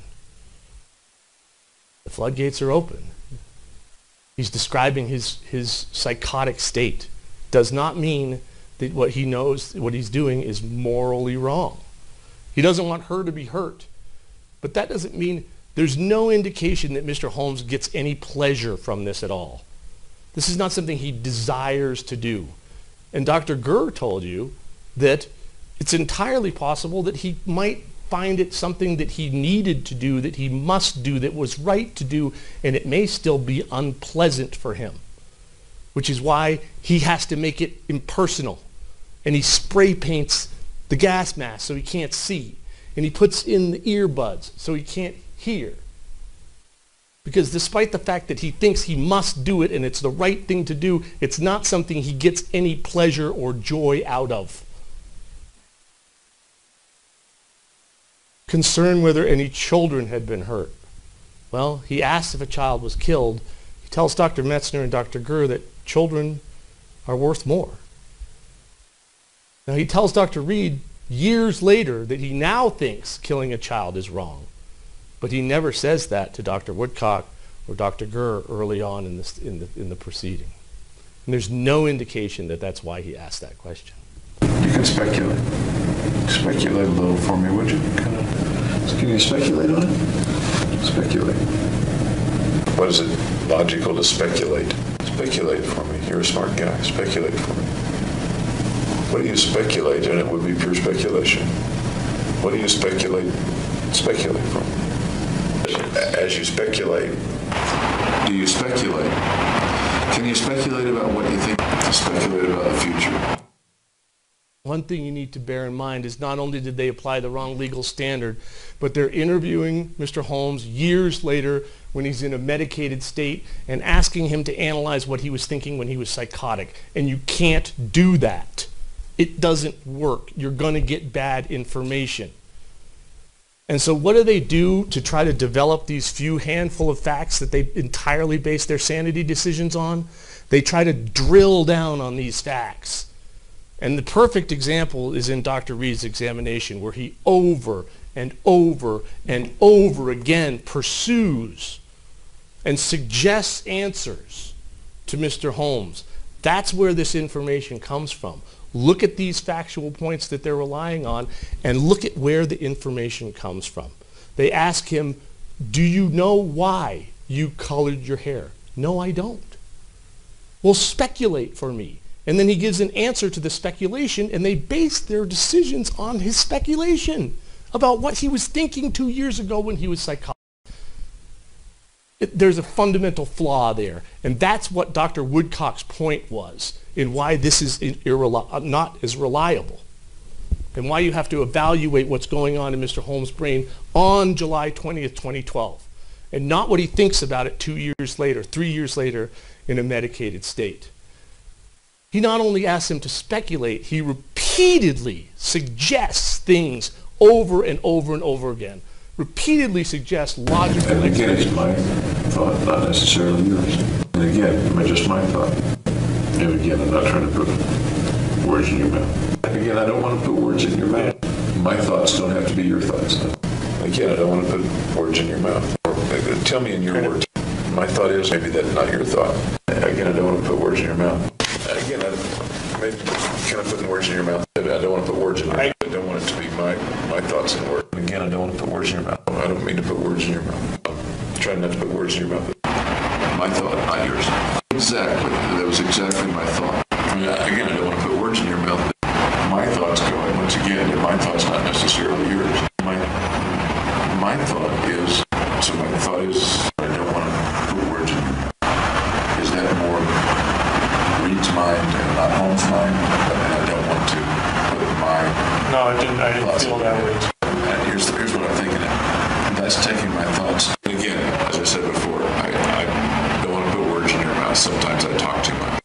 The floodgates are open. He's describing his psychotic state. Does not mean that what he knows, what he's doing is morally wrong. He doesn't want her to be hurt. But that doesn't mean, there's no indication that Mr. Holmes gets any pleasure from this at all. This is not something he desires to do. And Dr. Gurr told you that it's entirely possible that he might find it something that he needed to do, that he must do, that was right to do, and it may still be unpleasant for him, which is why he has to make it impersonal. And he spray paints the gas mask so he can't see. And he puts in the earbuds so he can't hear. Because despite the fact that he thinks he must do it and it's the right thing to do, it's not something he gets any pleasure or joy out of. Concern whether any children had been hurt. Well, he asked if a child was killed. He tells Dr. Metzner and Dr. Gurr that children are worth more. Now he tells Dr. Reed years later that he now thinks killing a child is wrong. But he never says that to Dr. Woodcock or Dr. Gurr early on in the proceeding. And there's no indication that that's why he asked that question. You can speculate. Speculate a little for me, would you? Can you speculate on it? Speculate. What is it logical to speculate? Speculate for me. You're a smart guy. Speculate for me. What do you speculate? And it would be pure speculation. What do you speculate? Speculate for me. As you speculate, do you speculate? Can you speculate about what you think? Speculate about the future. One thing you need to bear in mind is not only did they apply the wrong legal standard, but they're interviewing Mr. Holmes years later when he's in a medicated state and asking him to analyze what he was thinking when he was psychotic. And you can't do that. It doesn't work. You're going to get bad information. And so what do they do to try to develop these few handful of facts that they entirely base their sanity decisions on? They try to drill down on these facts. And the perfect example is in Dr. Reed's examination, where he over and over and over again pursues and suggests answers to Mr. Holmes. That's where this information comes from. Look at these factual points that they're relying on and look at where the information comes from. They ask him, do you know why you colored your hair? No, I don't. Well, speculate for me. And then he gives an answer to the speculation, and they base their decisions on his speculation about what he was thinking 2 years ago when he was psychotic. There's a fundamental flaw there, and that's what Dr. Woodcock's point was in why this is not as reliable, and why you have to evaluate what's going on in Mr. Holmes' brain on July 20th, 2012, and not what he thinks about it 2 years later, 3 years later in a medicated state. He not only asks him to speculate, he repeatedly suggests things over and over and over again. Repeatedly suggests logical And again, it's explanations. my thought, not necessarily yours. And again, just my thought. And again, I'm not trying to put words in your mouth. And again, I don't want to put words in your mouth. My thoughts don't have to be your thoughts. Again, I don't want to put words in your mouth. Or, tell me in your words. My thought is maybe that's not your thought. Again, I don't want to put words in your mouth. Again, maybe kind of putting words in your mouth. I don't want to put words in your mouth. I don't want it to be my thoughts and words. Again, I don't want to put words in your mouth. I don't mean to put words in your mouth. I'm trying not to put words in your mouth. My thought, not yours. Exactly. That was exactly my thought. Again, I don't want to put words in your mouth. My thoughts go, and once again, my thought's not necessarily yours. My thought is, so my thought is, I don't want to put words in your mouth. Is that more Reed's mind and not Holmes' mind? And I don't want to put my No, I didn't feel that way. And here's what I'm thinking of. That's taking my thoughts. And again, as I said before, I don't want to put words in your mouth. Sometimes I talk too much.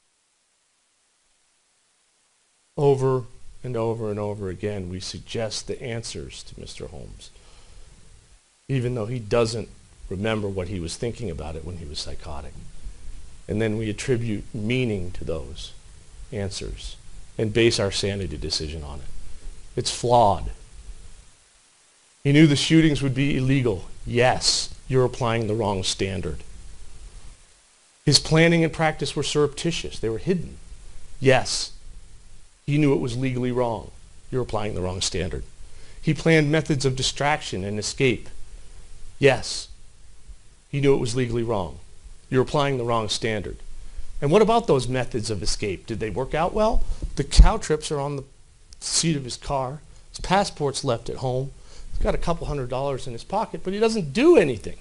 Over and over and over again, we suggest the answers to Mr. Holmes, even though he doesn't remember what he was thinking about it when he was psychotic. And then we attribute meaning to those answers and base our sanity decision on it. It's flawed. He knew the shootings would be illegal. Yes, you're applying the wrong standard. His planning and practice were surreptitious. They were hidden. Yes, he knew it was legally wrong. You're applying the wrong standard. He planned methods of distraction and escape. Yes, he knew it was legally wrong. You're applying the wrong standard. And what about those methods of escape? Did they work out well? The cow trips are on the seat of his car. His passport's left at home. He's got a couple $100s in his pocket, but he doesn't do anything.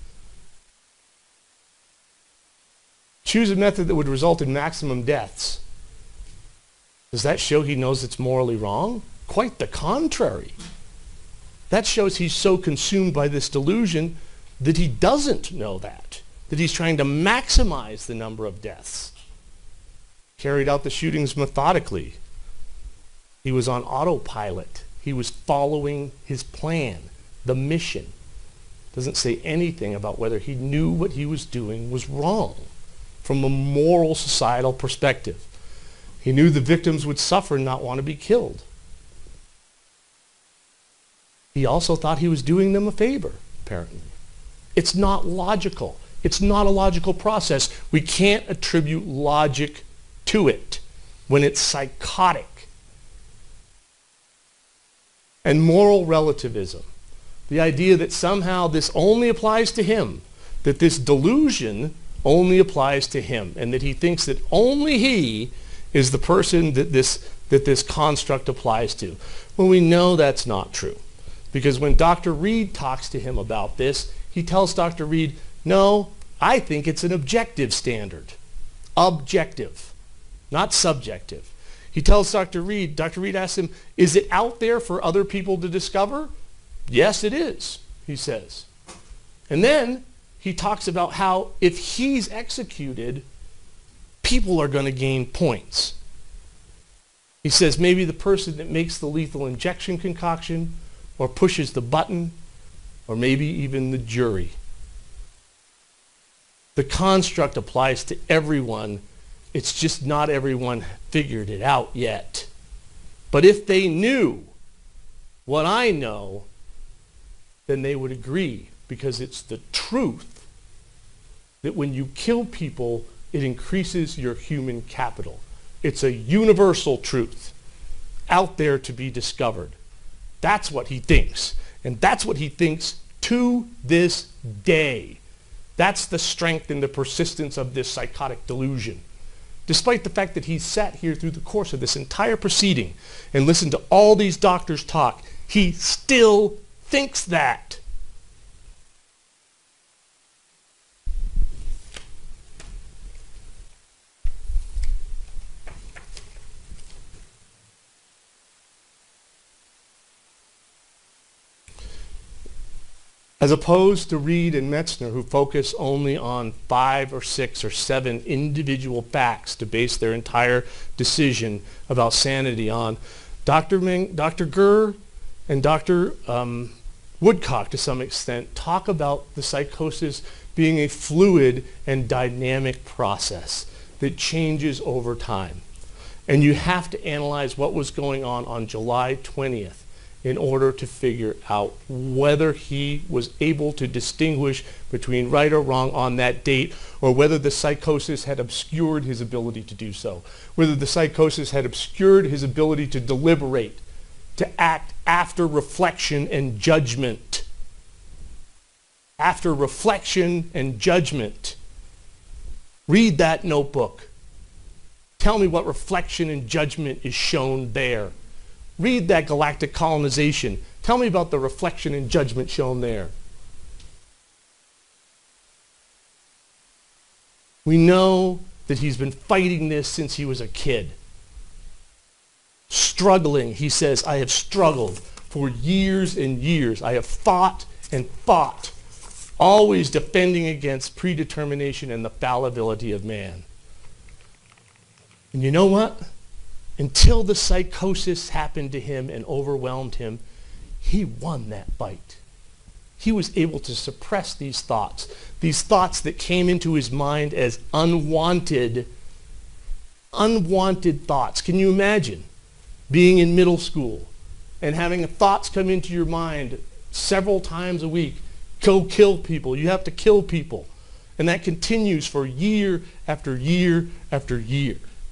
Choose a method that would result in maximum deaths. Does that show he knows it's morally wrong? Quite the contrary. That shows he's so consumed by this delusion that he doesn't know that he's trying to maximize the number of deaths. Carried out the shootings methodically. He was on autopilot. He was following his plan, the mission. Doesn't say anything about whether he knew what he was doing was wrong from a moral societal perspective. He knew the victims would suffer and not want to be killed. He also thought he was doing them a favor, apparently. It's not logical. It's not a logical process. We can't attribute logic to it when it's psychotic. And moral relativism, the idea that somehow this only applies to him, that this delusion only applies to him, and that he thinks that only he is the person that this construct applies to. Well, we know that's not true. Because when Dr. Reed talks to him about this, he tells Dr. Reed, no, I think it's an objective standard. Objective, not subjective. He tells Dr. Reed asks him, is it out there for other people to discover? Yes, it is, he says. And then he talks about how if he's executed, people are going to gain points. He says maybe the person that makes the lethal injection concoction or pushes the button or maybe even the jury. The construct applies to everyone. It's just not everyone figured it out yet. But if they knew what I know, then they would agree, because it's the truth that when you kill people, it increases your human capital. It's a universal truth out there to be discovered. That's what he thinks. And that's what he thinks to this day. That's the strength and the persistence of this psychotic delusion. Despite the fact that he's sat here through the course of this entire proceeding and listened to all these doctors talk, he still thinks that. As opposed to Reed and Metzner, who focus only on 5 or 6 or 7 individual facts to base their entire decision about sanity on, Dr. Gurr and Dr. Woodcock, to some extent, talk about the psychosis being a fluid and dynamic process that changes over time. And you have to analyze what was going on July 20th. In order to figure out whether he was able to distinguish between right or wrong on that date, or whether the psychosis had obscured his ability to do so, whether the psychosis had obscured his ability to deliberate, to act after reflection and judgment. After reflection and judgment. Read that notebook. Tell me what reflection and judgment is shown there. Read that Galactic Colonization. Tell me about the reflection and judgment shown there. We know that he's been fighting this since he was a kid. Struggling, he says, I have struggled for years and years. I have fought and fought, always defending against predetermination and the fallibility of man. And you know what? Until the psychosis happened to him and overwhelmed him, he won that fight. He was able to suppress these thoughts that came into his mind as unwanted thoughts. Can you imagine being in middle school and having thoughts come into your mind several times a week? Go kill people. You have to kill people. And that continues for year after year after year.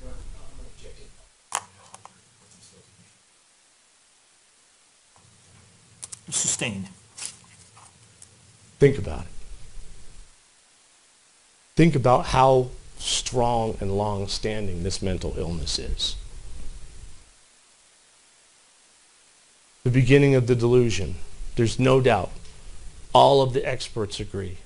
Sustained. Think about it. Think about how strong and long-standing this mental illness is. The beginning of the delusion, there's no doubt. All of the experts agree.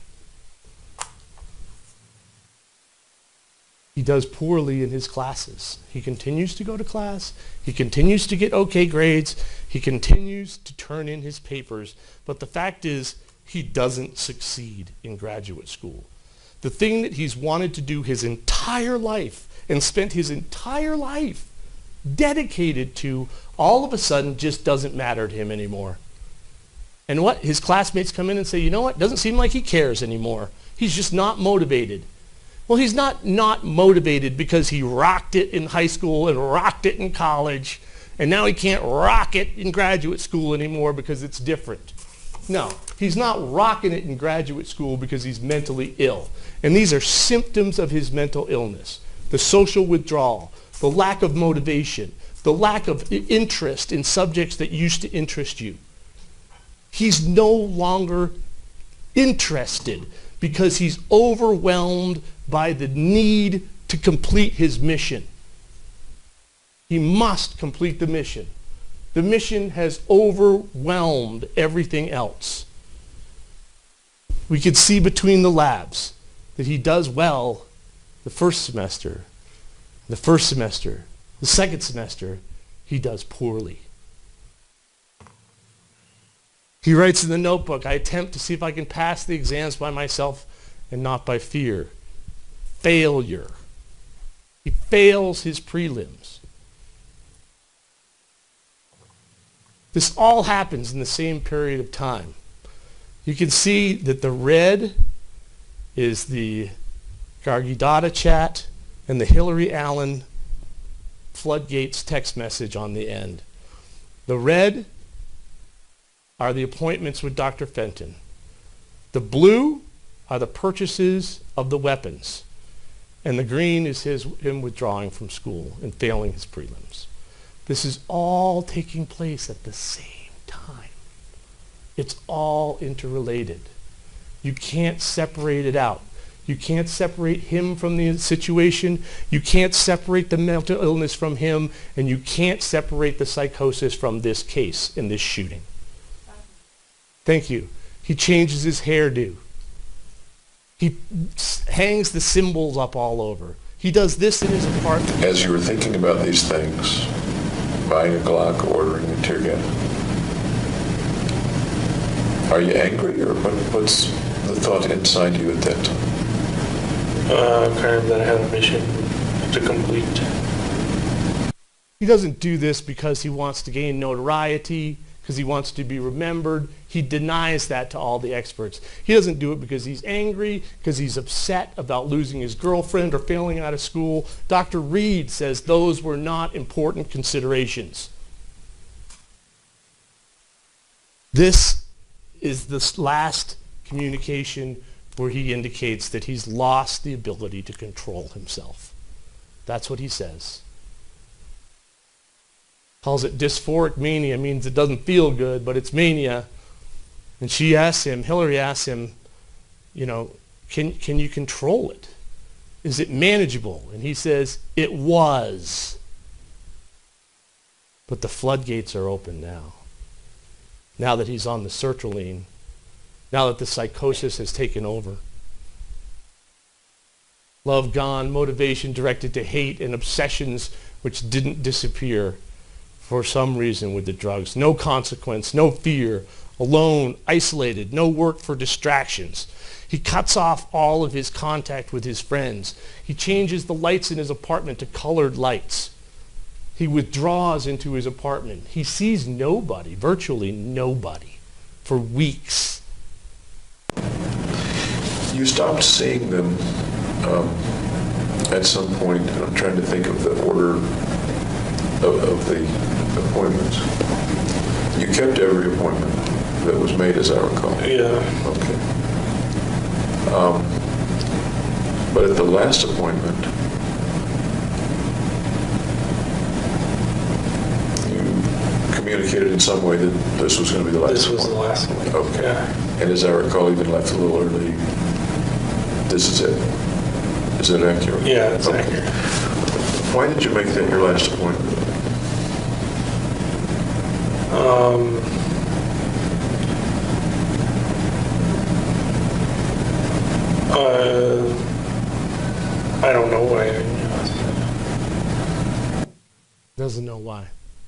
He does poorly in his classes. He continues to go to class. He continues to get okay grades. He continues to turn in his papers. But the fact is, he doesn't succeed in graduate school. The thing that he's wanted to do his entire life and spent his entire life dedicated to, all of a sudden just doesn't matter to him anymore. And what? His classmates come in and say, you know what? Doesn't seem like he cares anymore. He's just not motivated. Well, he's not motivated because he rocked it in high school and rocked it in college, and now he can't rock it in graduate school anymore because it's different. No, he's not rocking it in graduate school because he's mentally ill. And these are symptoms of his mental illness. The social withdrawal, the lack of motivation, the lack of interest in subjects that used to interest you. He's no longer interested because he's overwhelmed by the need to complete his mission. He must complete the mission. The mission has overwhelmed everything else. We could see between the labs that he does well the first semester, the second semester, he does poorly. He writes in the notebook, I attempt to see if I can pass the exams by myself and not by fear. Failure. He fails his prelims. This all happens in the same period of time. You can see that the red is the Gargidata chat and the Hillary Allen floodgates text message on the end. The red are the appointments with Dr. Fenton. The blue are the purchases of the weapons. And the green is him withdrawing from school and failing his prelims. This is all taking place at the same time. It's all interrelated. You can't separate it out. You can't separate him from the situation. You can't separate the mental illness from him. And you can't separate the psychosis from this case in this shooting. Thank you. He changes his hairdo. He hangs the symbols up all over. He does this in his apartment. As you were thinking about these things, buying a Glock, ordering a tear gas, are you angry, or what's the thought inside you at that time? Kind of that I have a mission to complete. He doesn't do this because he wants to gain notoriety, because he wants to be remembered. He denies that to all the experts. He doesn't do it because he's angry, because he's upset about losing his girlfriend or failing out of school. Dr. Reed says those were not important considerations. This is the last communication where he indicates that he's lost the ability to control himself. That's what he says. Calls it dysphoric mania, means it doesn't feel good, but it's mania. And she asks him, Hillary asks him, can you control it? Is it manageable? And he says, it was. But the floodgates are open now. Now that he's on the sertraline, now that the psychosis has taken over. Love gone, motivation directed to hate, and obsessions which didn't disappear for some reason with the drugs. No consequence, no fear, alone, isolated, no work for distractions. He cuts off all of his contact with his friends. He changes the lights in his apartment to colored lights. He withdraws into his apartment. He sees nobody, virtually nobody, for weeks. You stopped seeing them at some point, and I'm trying to think of the order of the appointments. You kept every appointment that was made, as I recall. Yeah. Okay. But at the last appointment, you communicated in some way that this was going to be the last This was the appointment. last one. Okay. Yeah. And as I recall, even left a little early. This is it. Is that accurate? Yeah, that's Okay. accurate. Why did you make that your last appointment? I don't know why. Doesn't know why.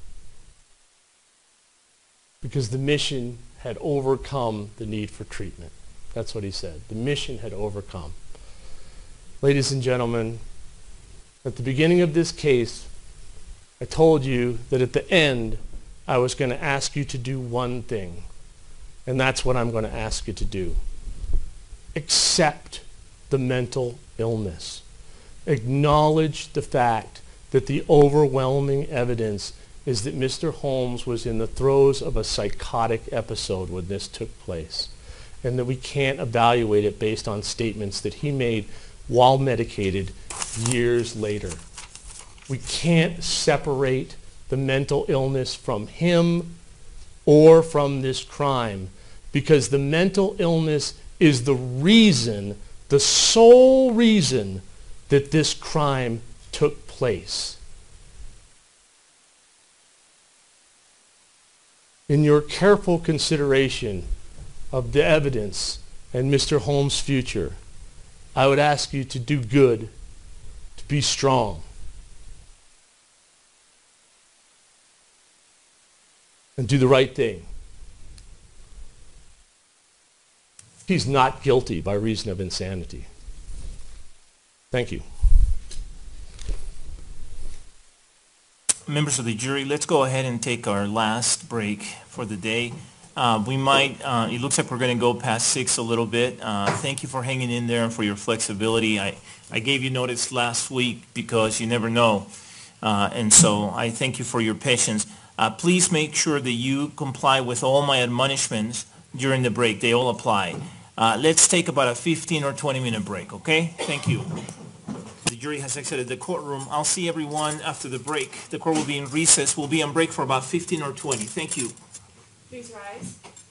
Because the mission had overcome the need for treatment. That's what he said. The mission had overcome. Ladies and gentlemen, at the beginning of this case, I told you that at the end, I was going to ask you to do one thing. And that's what I'm going to ask you to do. Accept the mental illness. Acknowledge the fact that the overwhelming evidence is that Mr. Holmes was in the throes of a psychotic episode when this took place, and that we can't evaluate it based on statements that he made while medicated years later. We can't separate the mental illness from him or from this crime, because the mental illness is the reason, the sole reason, that this crime took place. In your careful consideration of the evidence and Mr. Holmes' future, I would ask you to do good, to be strong, and do the right thing. He's not guilty by reason of insanity. Thank you. Members of the jury, let's go ahead and take our last break for the day. We might, it looks like we're going to go past 6 a little bit. Thank you for hanging in there and for your flexibility. I gave you notice last week because you never know. And so I thank you for your patience. Please make sure that you comply with all my admonishments during the break. They all apply. Let's take about a 15 or 20-minute break, okay? Thank you. The jury has exited the courtroom. I'll see everyone after the break. The court will be in recess. We'll be on break for about 15 or 20. Thank you. Please rise.